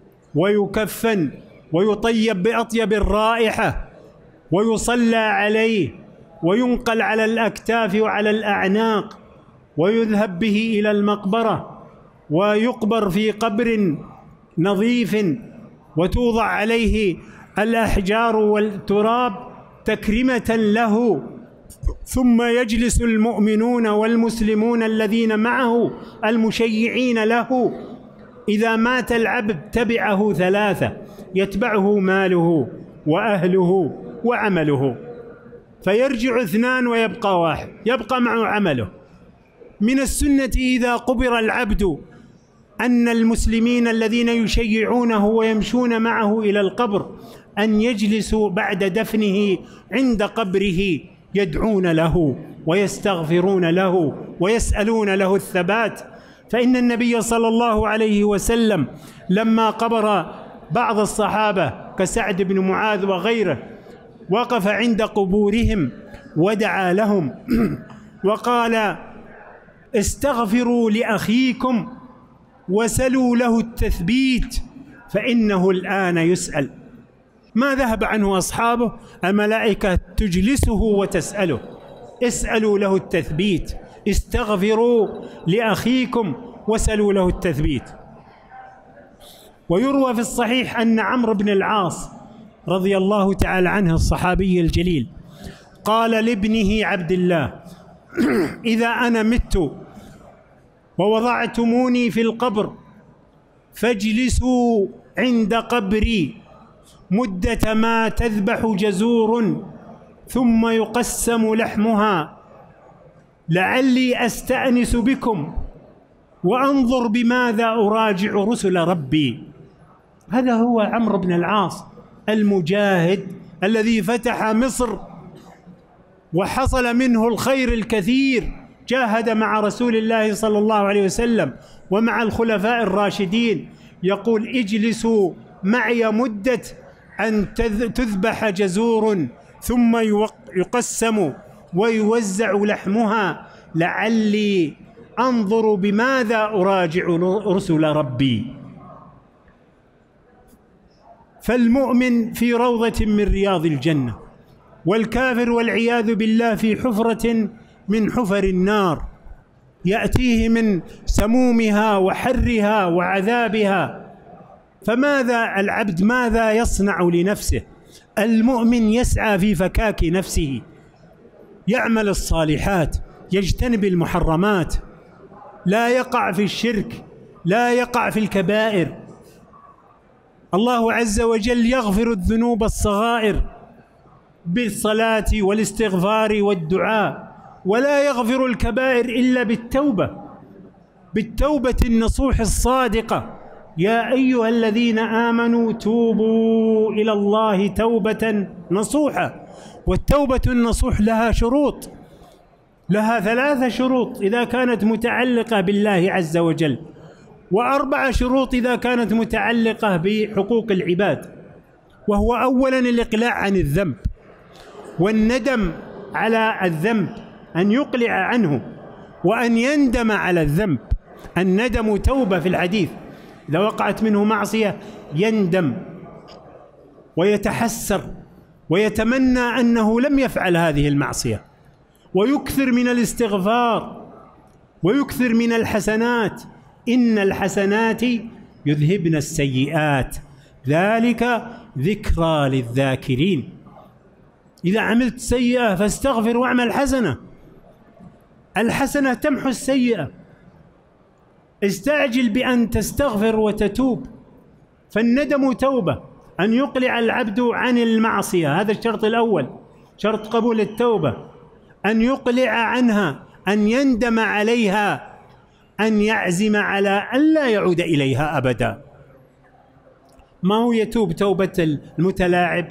ويكفن ويطيب بأطيب الرائحة ويصلى عليه وينقل على الأكتاف وعلى الأعناق ويذهب به إلى المقبرة ويقبر في قبر نظيف وتوضع عليه الأحجار والتراب تكرمة له. ثم يجلس المؤمنون والمسلمون الذين معه المشيعين له. إذا مات العبد تبعه ثلاثة: يتبعه ماله وأهله وعمله، فيرجع اثنان ويبقى واحد، يبقى معه عمله. من السنة إذا قبر العبد أن المسلمين الذين يشيعونه ويمشون معه إلى القبر أن يجلسوا بعد دفنه عند قبره يدعون له ويستغفرون له ويسألون له الثبات. فإن النبي صلى الله عليه وسلم لما قبر بعض الصحابة كسعد بن معاذ وغيره وقف عند قبورهم ودعا لهم وقال: استغفروا لأخيكم وسلوا له التثبيت فإنه الآن يسأل. ما ذهب عنه أصحابه، الملائكة تجلسه وتسأله: اسألوا له التثبيت، استغفروا لأخيكم وسلوا له التثبيت. ويروى في الصحيح أن عمرو بن العاص رضي الله تعالى عنه الصحابي الجليل قال لابنه عبد الله: إذا أنا مت ووضعتموني في القبر فاجلسوا عند قبري مدة ما تذبح جزور ثم يقسم لحمها، لعلي أستأنس بكم وأنظر بماذا أراجع رسل ربي. هذا هو عمرو بن العاص المجاهد الذي فتح مصر وحصل منه الخير الكثير جاهد مع رسول الله صلى الله عليه وسلم ومع الخلفاء الراشدين، يقول: اجلسوا معي مدة أن تذبح جزور ثم يقسم ويوزع لحمها لعلي أنظر بماذا أراجع رسل ربي. فالمؤمن في روضة من رياض الجنة، والكافر والعياذ بالله في حفرة من حفر النار، يأتيه من سمومها وحرها وعذابها. فماذا العبد ماذا يصنع لنفسه؟ المؤمن يسعى في فكاك نفسه، يعمل الصالحات، يجتنب المحرمات، لا يقع في الشرك، لا يقع في الكبائر. الله عز وجل يغفر الذنوب الصغائر بالصلاة والاستغفار والدعاء، ولا يغفر الكبائر إلا بالتوبة النصوح الصادقة. يا أيها الذين آمنوا توبوا إلى الله توبة نصوحا. والتوبة النصوح لها شروط، لها 3 شروط إذا كانت متعلقة بالله عز وجل، و4 شروط إذا كانت متعلقة بحقوق العباد. وهو أولا الإقلاع عن الذنب والندم على الذنب، أن يقلع عنه وأن يندم على الذنب. الندم توبة في الحديث، إذا وقعت منه معصية يندم ويتحسر ويتمنى أنه لم يفعل هذه المعصية، ويكثر من الاستغفار ويكثر من الحسنات. إن الحسنات يذهبن السيئات ذلك ذكرى للذاكرين. إذا عملت سيئة فاستغفر واعمل حسنة، الحسنة تمحو السيئة. استعجل بأن تستغفر وتتوب. فالندم توبة، أن يقلع العبد عن المعصية، هذا الشرط الأول، شرط قبول التوبة، أن يقلع عنها، أن يندم عليها، أن يعزم على ألا يعود إليها أبدا. ما هو يتوب توبة المتلاعب،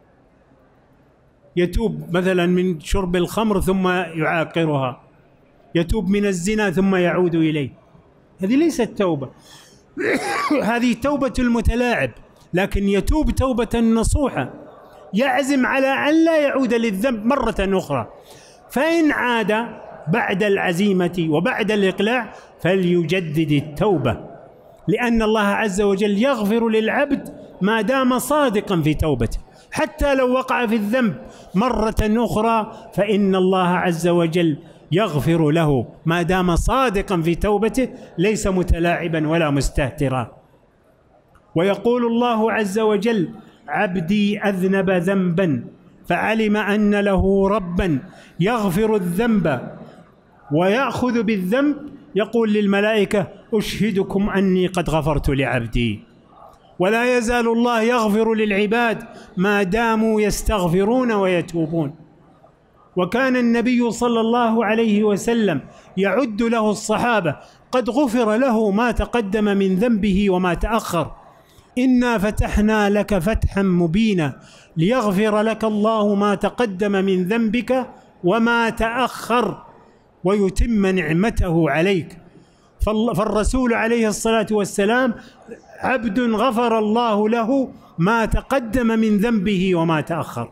يتوب مثلا من شرب الخمر ثم يعاقرها، يتوب من الزنا ثم يعود إليه، هذه ليست توبة. هذه توبة المتلاعب. لكن يتوب توبة نصوحة، يعزم على أن لا يعود للذنب مرة أخرى. فإن عاد بعد العزيمة وبعد الإقلاع فليجدد التوبة، لأن الله عز وجل يغفر للعبد ما دام صادقا في توبته. حتى لو وقع في الذنب مرة أخرى فإن الله عز وجل يغفر له ما دام صادقا في توبته، ليس متلاعبا ولا مستهترا. ويقول الله عز وجل: عبدي أذنب ذنبا فعلم أن له ربا يغفر الذنب ويأخذ بالذنب، يقول للملائكة: أشهدكم أني قد غفرت لعبدي. ولا يزال الله يغفر للعباد ما داموا يستغفرون ويتوبون. وكان النبي صلى الله عليه وسلم يعد له الصحابة: قد غفر له ما تقدم من ذنبه وما تأخر، إنا فتحنا لك فتحا مبينا ليغفر لك الله ما تقدم من ذنبك وما تأخر ويتم نعمته عليك. فالرسول عليه الصلاة والسلام عبد غفر الله له ما تقدم من ذنبه وما تأخر.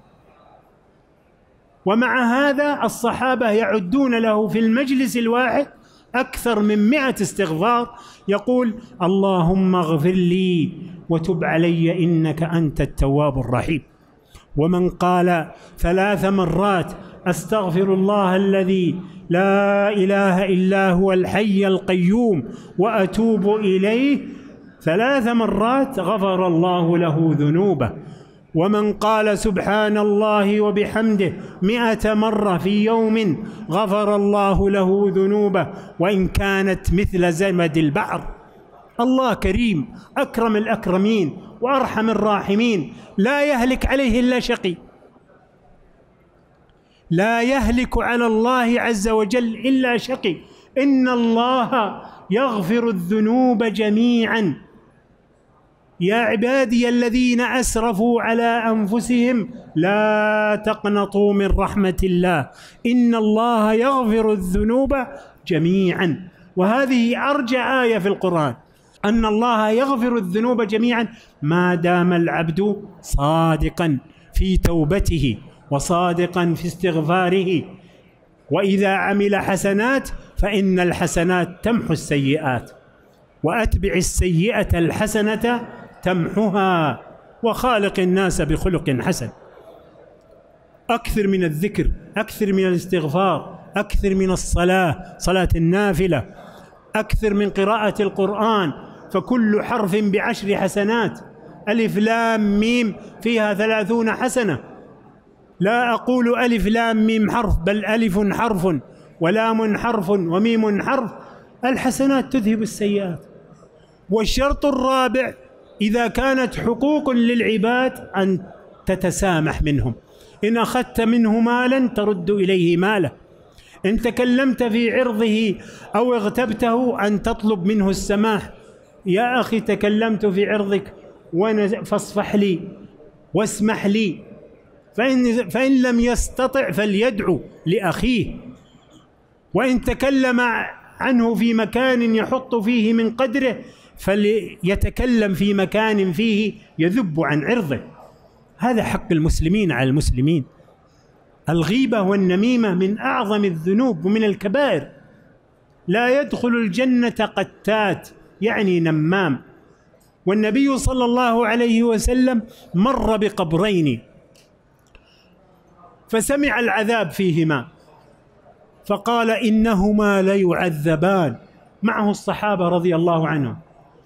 ومع هذا الصحابة يعدون له في المجلس الواحد أكثر من 100 استغفار، يقول: اللهم اغفر لي وتب علي إنك أنت التواب الرحيم. ومن قال 3 مرات: أستغفر الله الذي لا إله إلا هو الحي القيوم وأتوب إليه 3 مرات غفر الله له ذنوبه. ومن قال سبحان الله وبحمده 100 مرة في يوم غفر الله له ذنوبه وإن كانت مثل زبد البحر. الله كريم، أكرم الأكرمين وأرحم الراحمين، لا يهلك عليه إلا شقي، لا يهلك على الله عز وجل إلا شقي. إن الله يغفر الذنوب جميعا يا عبادي الذين أسرفوا على أنفسهم لا تقنطوا من رحمة الله إن الله يغفر الذنوب جميعا. وهذه أرجى آية في القرآن، أن الله يغفر الذنوب جميعا ما دام العبد صادقا في توبته وصادقا في استغفاره. وإذا عمل حسنات فإن الحسنات تمحو السيئات، وأتبع السيئة الحسنة تمحها، وخالق الناس بخلق حسن. أكثر من الذكر، أكثر من الاستغفار، أكثر من الصلاة، صلاة النافلة، أكثر من قراءة القرآن، فكل حرف ب10 حسنات. ألف لام ميم فيها 30 حسنة. لا أقول ألف لام ميم حرف، بل ألف حرف ولام حرف وميم حرف. الحسنات تذهب السيئات. والشرط الرابع إذا كانت حقوق للعباد أن تتسامح منهم. إن أخذت منه مالا ترد إليه ماله، إن تكلمت في عرضه أو اغتبته أن تطلب منه السماح. يا أخي تكلمت في عرضك فاصفح لي واسمح لي. فإن لم يستطع فليدعو لأخيه. وإن تكلم عنه في مكان يحط فيه من قدره فليتكلم في مكان فيه يذب عن عرضه. هذا حق المسلمين على المسلمين. الغيبة والنميمة من أعظم الذنوب ومن الكبائر. لا يدخل الجنة قتات، يعني نمام. والنبي صلى الله عليه وسلم مر بقبرين فسمع العذاب فيهما فقال إنهما ليعذبان، معه الصحابة رضي الله عنهم،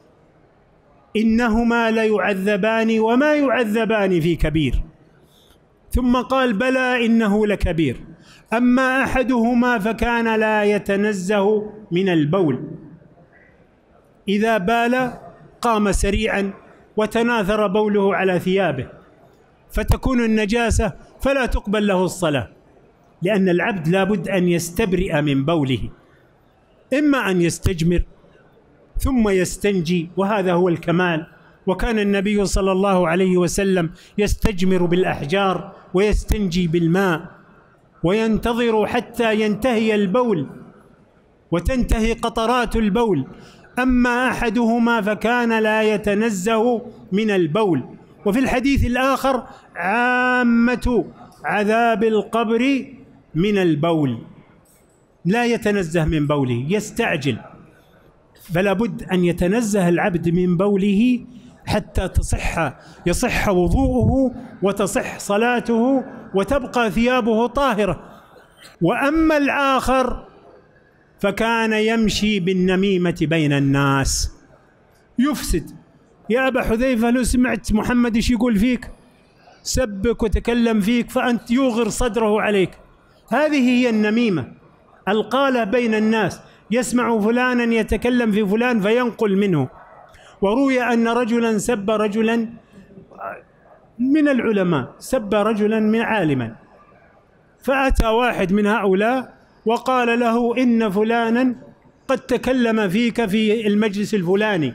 إنهما ليعذبان وما يعذبان في كبير. ثم قال بلى إنه لكبير، أما أحدهما فكان لا يتنزه من البول، إذا بال قام سريعا وتناثر بوله على ثيابه فتكون النجاسة فلا تقبل له الصلاة، لأن العبد لابد أن يستبرئ من بوله، إما أن يستجمر ثم يستنجي، وهذا هو الكمال. وكان النبي صلى الله عليه وسلم يستجمر بالأحجار ويستنجي بالماء وينتظر حتى ينتهي البول وتنتهي قطرات البول. أما أحدهما فكان لا يتنزه من البول. وفي الحديث الآخر عامة عذاب القبر من البول، لا يتنزه من بوله، يستعجل. فلا بد أن يتنزه العبد من بوله حتى يصح وضوءه وتصح صلاته وتبقى ثيابه طاهرة. وأما الآخر فكان يمشي بالنميمة بين الناس يفسد. يا أبا حذيفة لو سمعت محمد ايش يقول فيك، سبك وتكلم فيك، فأنت يوغر صدره عليك. هذه هي النميمة، القالة بين الناس. يسمع فلانا يتكلم في فلان فينقل منه. وروي أن رجلا سب رجلا من العلماء، سب رجلا من عالما، فأتى واحد من هؤلاء وقال له إن فلانا قد تكلم فيك في المجلس الفلاني.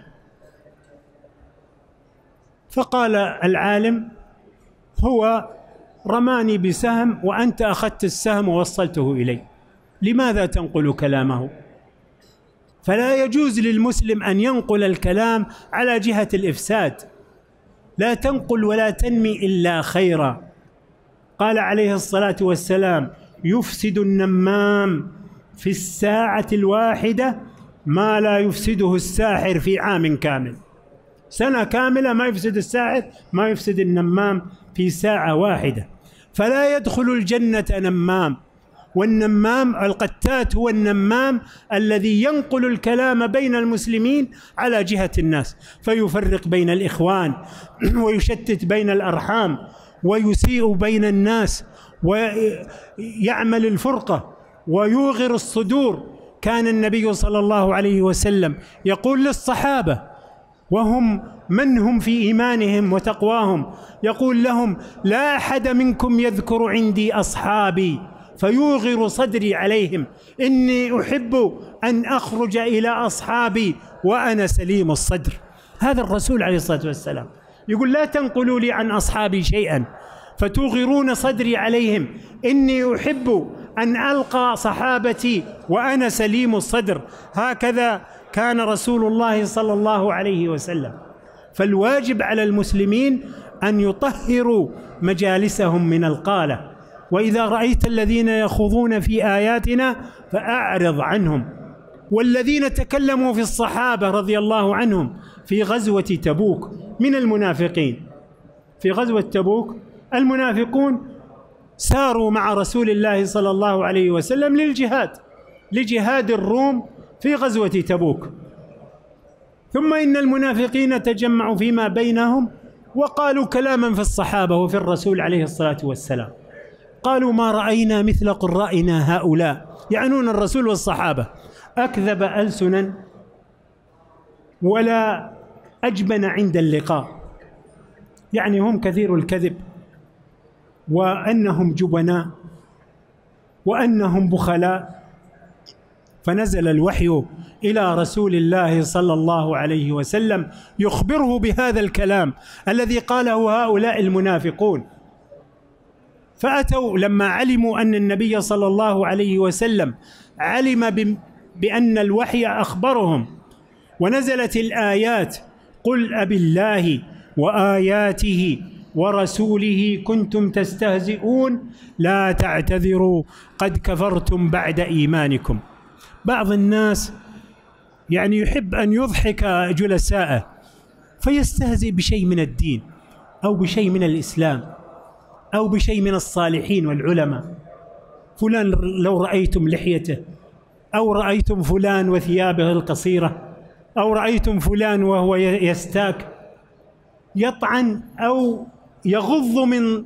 فقال العالم هو رماني بسهم وأنت أخذت السهم ووصلته إلي، لماذا تنقل كلامه؟ فلا يجوز للمسلم أن ينقل الكلام على جهة الإفساد. لا تنقل ولا تنمي إلا خيرا. قال عليه الصلاة والسلام يفسد النمام في الساعة الواحدة ما لا يفسده الساحر في عام كامل. سنة كاملة ما يفسد الساحر ما يفسد النمام في ساعة واحدة. فلا يدخل الجنة نمام. والنمام القتات هو النمام الذي ينقل الكلام بين المسلمين على جهة الناس، فيفرق بين الإخوان ويشتت بين الأرحام ويسيء بين الناس ويعمل الفرقة ويوغر الصدور. كان النبي صلى الله عليه وسلم يقول للصحابة وهم من هم في إيمانهم وتقواهم، يقول لهم لا أحد منكم يذكر عندي أصحابي فيوغر صدري عليهم، إني أحب أن أخرج إلى أصحابي وأنا سليم الصدر. هذا الرسول عليه الصلاة والسلام يقول: لا تنقلوا لي عن أصحابي شيئا فتوغرون صدري عليهم، إني أحب أن ألقى صحابتي وأنا سليم الصدر. هكذا كان رسول الله صلى الله عليه وسلم. فالواجب على المسلمين أن يطهروا مجالسهم من القالة. وإذا رأيت الذين يخوضون في آياتنا فأعرض عنهم. والذين تكلموا في الصحابة رضي الله عنهم في غزوة تبوك من المنافقين، في غزوة تبوك المنافقون ساروا مع رسول الله صلى الله عليه وسلم لجهاد الروم في غزوة تبوك. ثم إن المنافقين تجمعوا فيما بينهم وقالوا كلاما في الصحابة وفي الرسول عليه الصلاة والسلام. قالوا: ما رأينا مثل قرائنا هؤلاء، يعنون الرسول والصحابة، أكذب ألسنا ولا أجبن عند اللقاء، يعني هم كثير الكذب، وأنهم جبناء، وأنهم بخلاء. فنزل الوحي إلى رسول الله صلى الله عليه وسلم يخبره بهذا الكلام الذي قاله هؤلاء المنافقون. فأتوا لما علموا أن النبي صلى الله عليه وسلم علم بأن الوحي أخبرهم، ونزلت الآيات: قل أبالله وآياته ورسوله كنتم تستهزئون لا تعتذروا قد كفرتم بعد إيمانكم. بعض الناس يعني يحب أن يضحك جلساءه فيستهزئ بشيء من الدين أو بشيء من الإسلام أو بشيء من الصالحين والعلماء. فلان لو رأيتم لحيته، أو رأيتم فلان وثيابه القصيرة، أو رأيتم فلان وهو يستاك، يطعن أو يغض من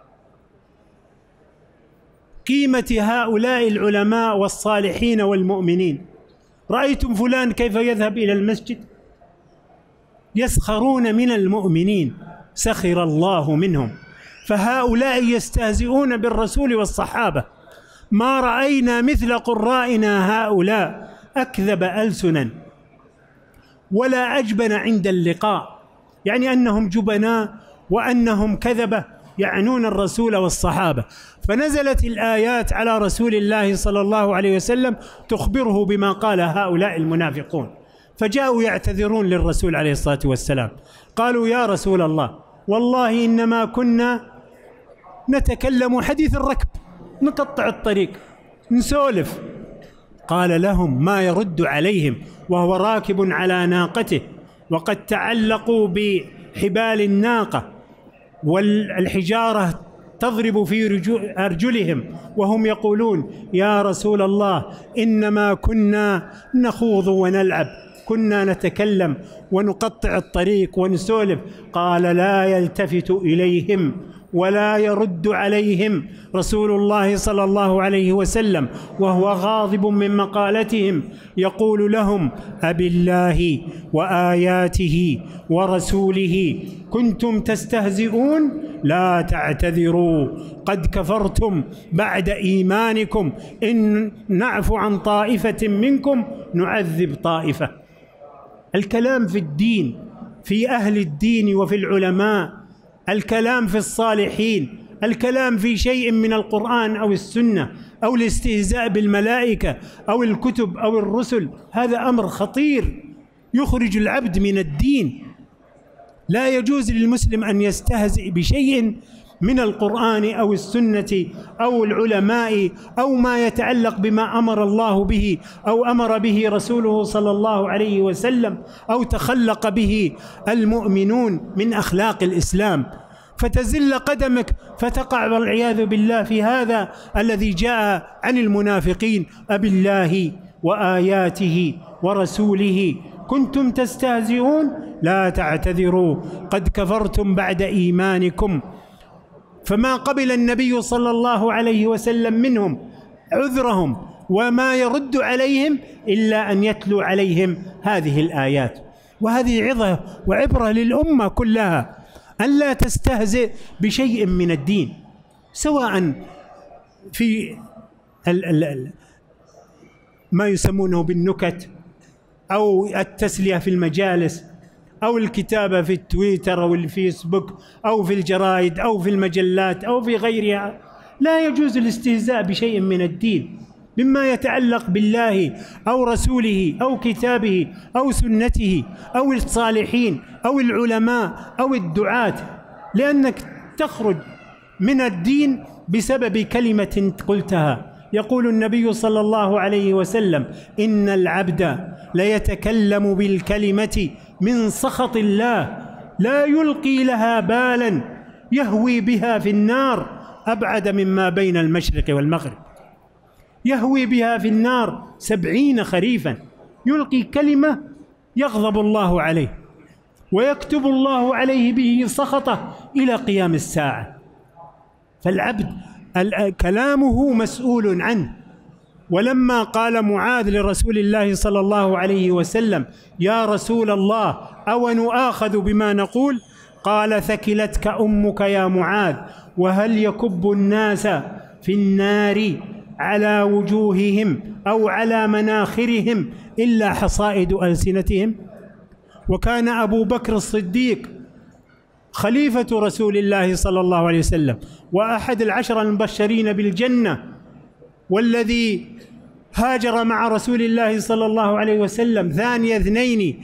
قيمة هؤلاء العلماء والصالحين والمؤمنين. رأيتم فلان كيف يذهب إلى المسجد؟ يسخرون من المؤمنين، سخر الله منهم. فهؤلاء يستهزئون بالرسول والصحابة. ما رأينا مثل قرائنا هؤلاء، أكذب ألسنا ولا أجبن عند اللقاء، يعني أنهم جبناء وأنهم كذبة، يعنون الرسول والصحابة. فنزلت الآيات على رسول الله صلى الله عليه وسلم تخبره بما قال هؤلاء المنافقون. فجاءوا يعتذرون للرسول عليه الصلاة والسلام، قالوا: يا رسول الله، والله إنما كنا نتكلم حديث الركب، نقطع الطريق، نسولف. قال لهم ما يرد عليهم وهو راكب على ناقته، وقد تعلقوا بحبال الناقة والحجارة تضرب في أرجلهم وهم يقولون: يا رسول الله، إنما كنا نخوض ونلعب، كنا نتكلم ونقطع الطريق ونسولف. قال: لا يلتفت إليهم ولا يرد عليهم رسول الله صلى الله عليه وسلم وهو غاضب من مقالتهم، يقول لهم: أبالله وآياته ورسوله كنتم تستهزئون لا تعتذروا قد كفرتم بعد إيمانكم، إن نعفو عن طائفة منكم نعذب طائفة. الكلام في الدين، في أهل الدين وفي العلماء، الكلام في الصالحين، الكلام في شيء من القرآن أو السنة، أو الاستهزاء بالملائكة أو الكتب أو الرسل، هذا أمر خطير يخرج العبد من الدين. لا يجوز للمسلم أن يستهزئ بشيء من القرآن أو السنة أو العلماء أو ما يتعلق بما أمر الله به أو أمر به رسوله صلى الله عليه وسلم أو تخلق به المؤمنون من أخلاق الإسلام، فتزل قدمك فتقع والعياذ بالله في هذا الذي جاء عن المنافقين: أبالله وآياته ورسوله كنتم تستهزئون لا تعتذروا قد كفرتم بعد إيمانكم. فما قبل النبي صلى الله عليه وسلم منهم عذرهم وما يرد عليهم إلا أن يتلو عليهم هذه الآيات. وهذه عظة وعبرة للأمة كلها أن لا تستهزئ بشيء من الدين، سواء في ما يسمونه بالنكت أو التسلية في المجالس أو الكتابة في التويتر أو الفيسبوك أو في الجرائد أو في المجلات أو في غيرها. لا يجوز الاستهزاء بشيء من الدين مما يتعلق بالله أو رسوله أو كتابه أو سنته أو الصالحين أو العلماء أو الدعاة، لأنك تخرج من الدين بسبب كلمة قلتها. يقول النبي صلى الله عليه وسلم: إن العبد ليتكلم بالكلمة من سخط الله لا يلقي لها بالا يهوي بها في النار أبعد مما بين المشرق والمغرب. يهوي بها في النار 70 خريفا، يلقي كلمة يغضب الله عليه ويكتب الله عليه به سخطه إلى قيام الساعة. فالعبد كلامه مسؤول عنه. ولما قال معاذ لرسول الله صلى الله عليه وسلم: يا رسول الله أو نؤاخذ بما نقول؟ قال: ثكلتك أمك يا معاذ، وهل يكب الناس في النار على وجوههم أو على مناخرهم إلا حصائد ألسنتهم؟ وكان أبو بكر الصديق خليفة رسول الله صلى الله عليه وسلم وأحد العشر المبشرين بالجنة، والذي هاجر مع رسول الله صلى الله عليه وسلم ثاني اثنين،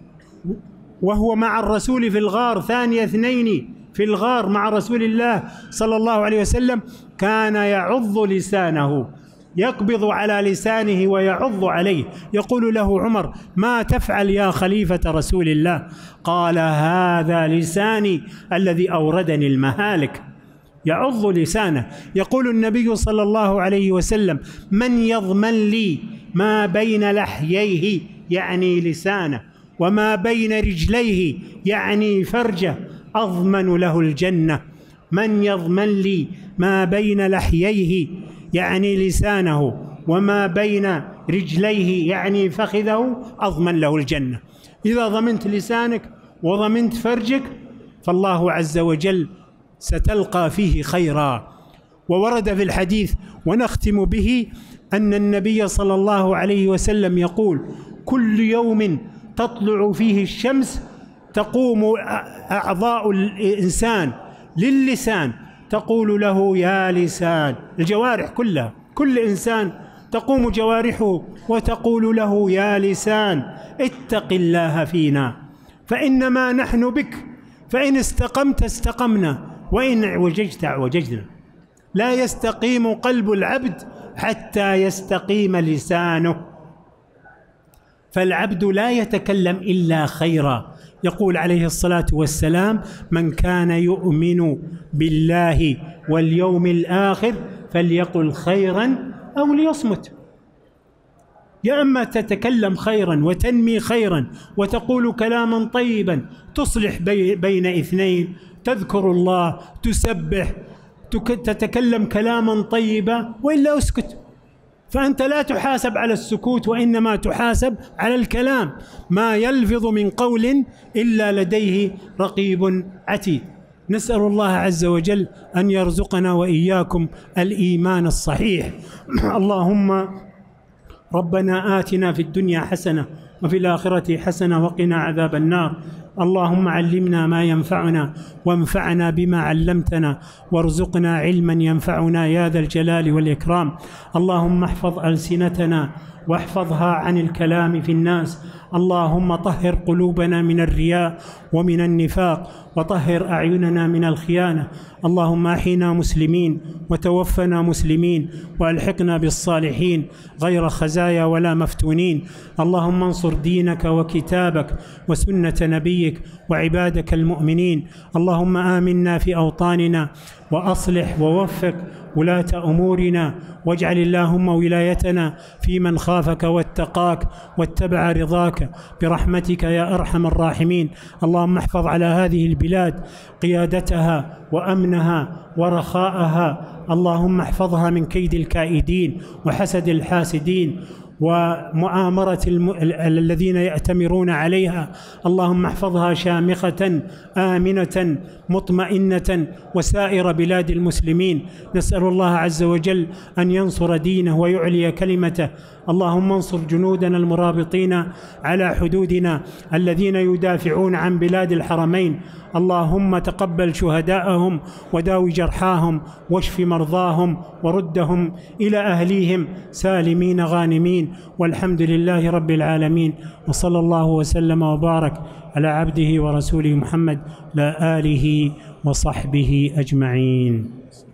وهو مع الرسول في الغار، ثاني اثنين في الغار مع رسول الله صلى الله عليه وسلم. كان يعض لسانه، يقبض على لسانه ويعض عليه. يقول له عمر: ما تفعل يا خليفة رسول الله؟ قال: هذا لساني الذي أوردني المهالك. يعض لسانه. يقول النبي صلى الله عليه وسلم: من يضمن لي ما بين لحييه يعني لسانه وما بين رجليه يعني فرجه أضمن له الجنة. من يضمن لي ما بين لحييه يعني لسانه وما بين رجليه يعني فخذه أضمن له الجنة. إذا ضمنت لسانك وضمنت فرجك فالله عز وجل ستلقى فيه خيرا. وورد في الحديث ونختم به أن النبي صلى الله عليه وسلم يقول: كل يوم تطلع فيه الشمس تقوم أعضاء الإنسان للسان تقول له: يا لسان. الجوارح كلها، كل إنسان تقوم جوارحه وتقول له: يا لسان اتق الله فينا فإنما نحن بك، فإن استقمت استقمنا وإن اعوججت اعوججنا. لا يستقيم قلب العبد حتى يستقيم لسانه. فالعبد لا يتكلم إلا خيرا. يقول عليه الصلاة والسلام: من كان يؤمن بالله واليوم الآخر فليقل خيرا أو ليصمت. يا أما تتكلم خيرا وتنمي خيرا وتقول كلاما طيبا تصلح بين اثنين، تذكر الله، تسبح، تتكلم كلاما طيبا، وإلا اسكت. فأنت لا تحاسب على السكوت وإنما تحاسب على الكلام. ما يلفظ من قول إلا لديه رقيب عتيد. نسأل الله عز وجل أن يرزقنا وإياكم الإيمان الصحيح. اللهم ربنا آتنا في الدنيا حسنة وفي الآخرة حسنة وقنا عذاب النار. اللهم علمنا ما ينفعنا وانفعنا بما علمتنا وارزقنا علما ينفعنا يا ذا الجلال والإكرام. اللهم احفظ ألسنتنا واحفظها عن الكلام في الناس. اللهم طهر قلوبنا من الرياء ومن النفاق وطهر أعيننا من الخيانة. اللهم أحينا مسلمين وتوفنا مسلمين وألحقنا بالصالحين غير خزايا ولا مفتونين. اللهم انصر دينك وكتابك وسنة نبيك وعبادك المؤمنين. اللهم آمنا في أوطاننا وأصلح ووفق ولاة أمورنا، واجعل اللهم ولايتنا في من خافك واتقاك واتبع رضاك برحمتك يا أرحم الراحمين. اللهم احفظ على هذه البلاد قيادتها وأمنها ورخاءها. اللهم احفظها من كيد الكائدين وحسد الحاسدين ومؤامرة الذين يأتمرون عليها. اللهم احفظها شامخة آمنة مطمئنة وسائر بلاد المسلمين. نسأل الله عز وجل أن ينصر دينه ويعلي كلمته. اللهم انصر جنودنا المرابطين على حدودنا الذين يدافعون عن بلاد الحرمين. اللهم تقبل شهداءهم وداوي جرحاهم واشف مرضاهم وردهم إلى أهليهم سالمين غانمين، والحمد لله رب العالمين. وصلى الله وسلم وبارك على عبده ورسوله محمد وآله وصحبه أجمعين.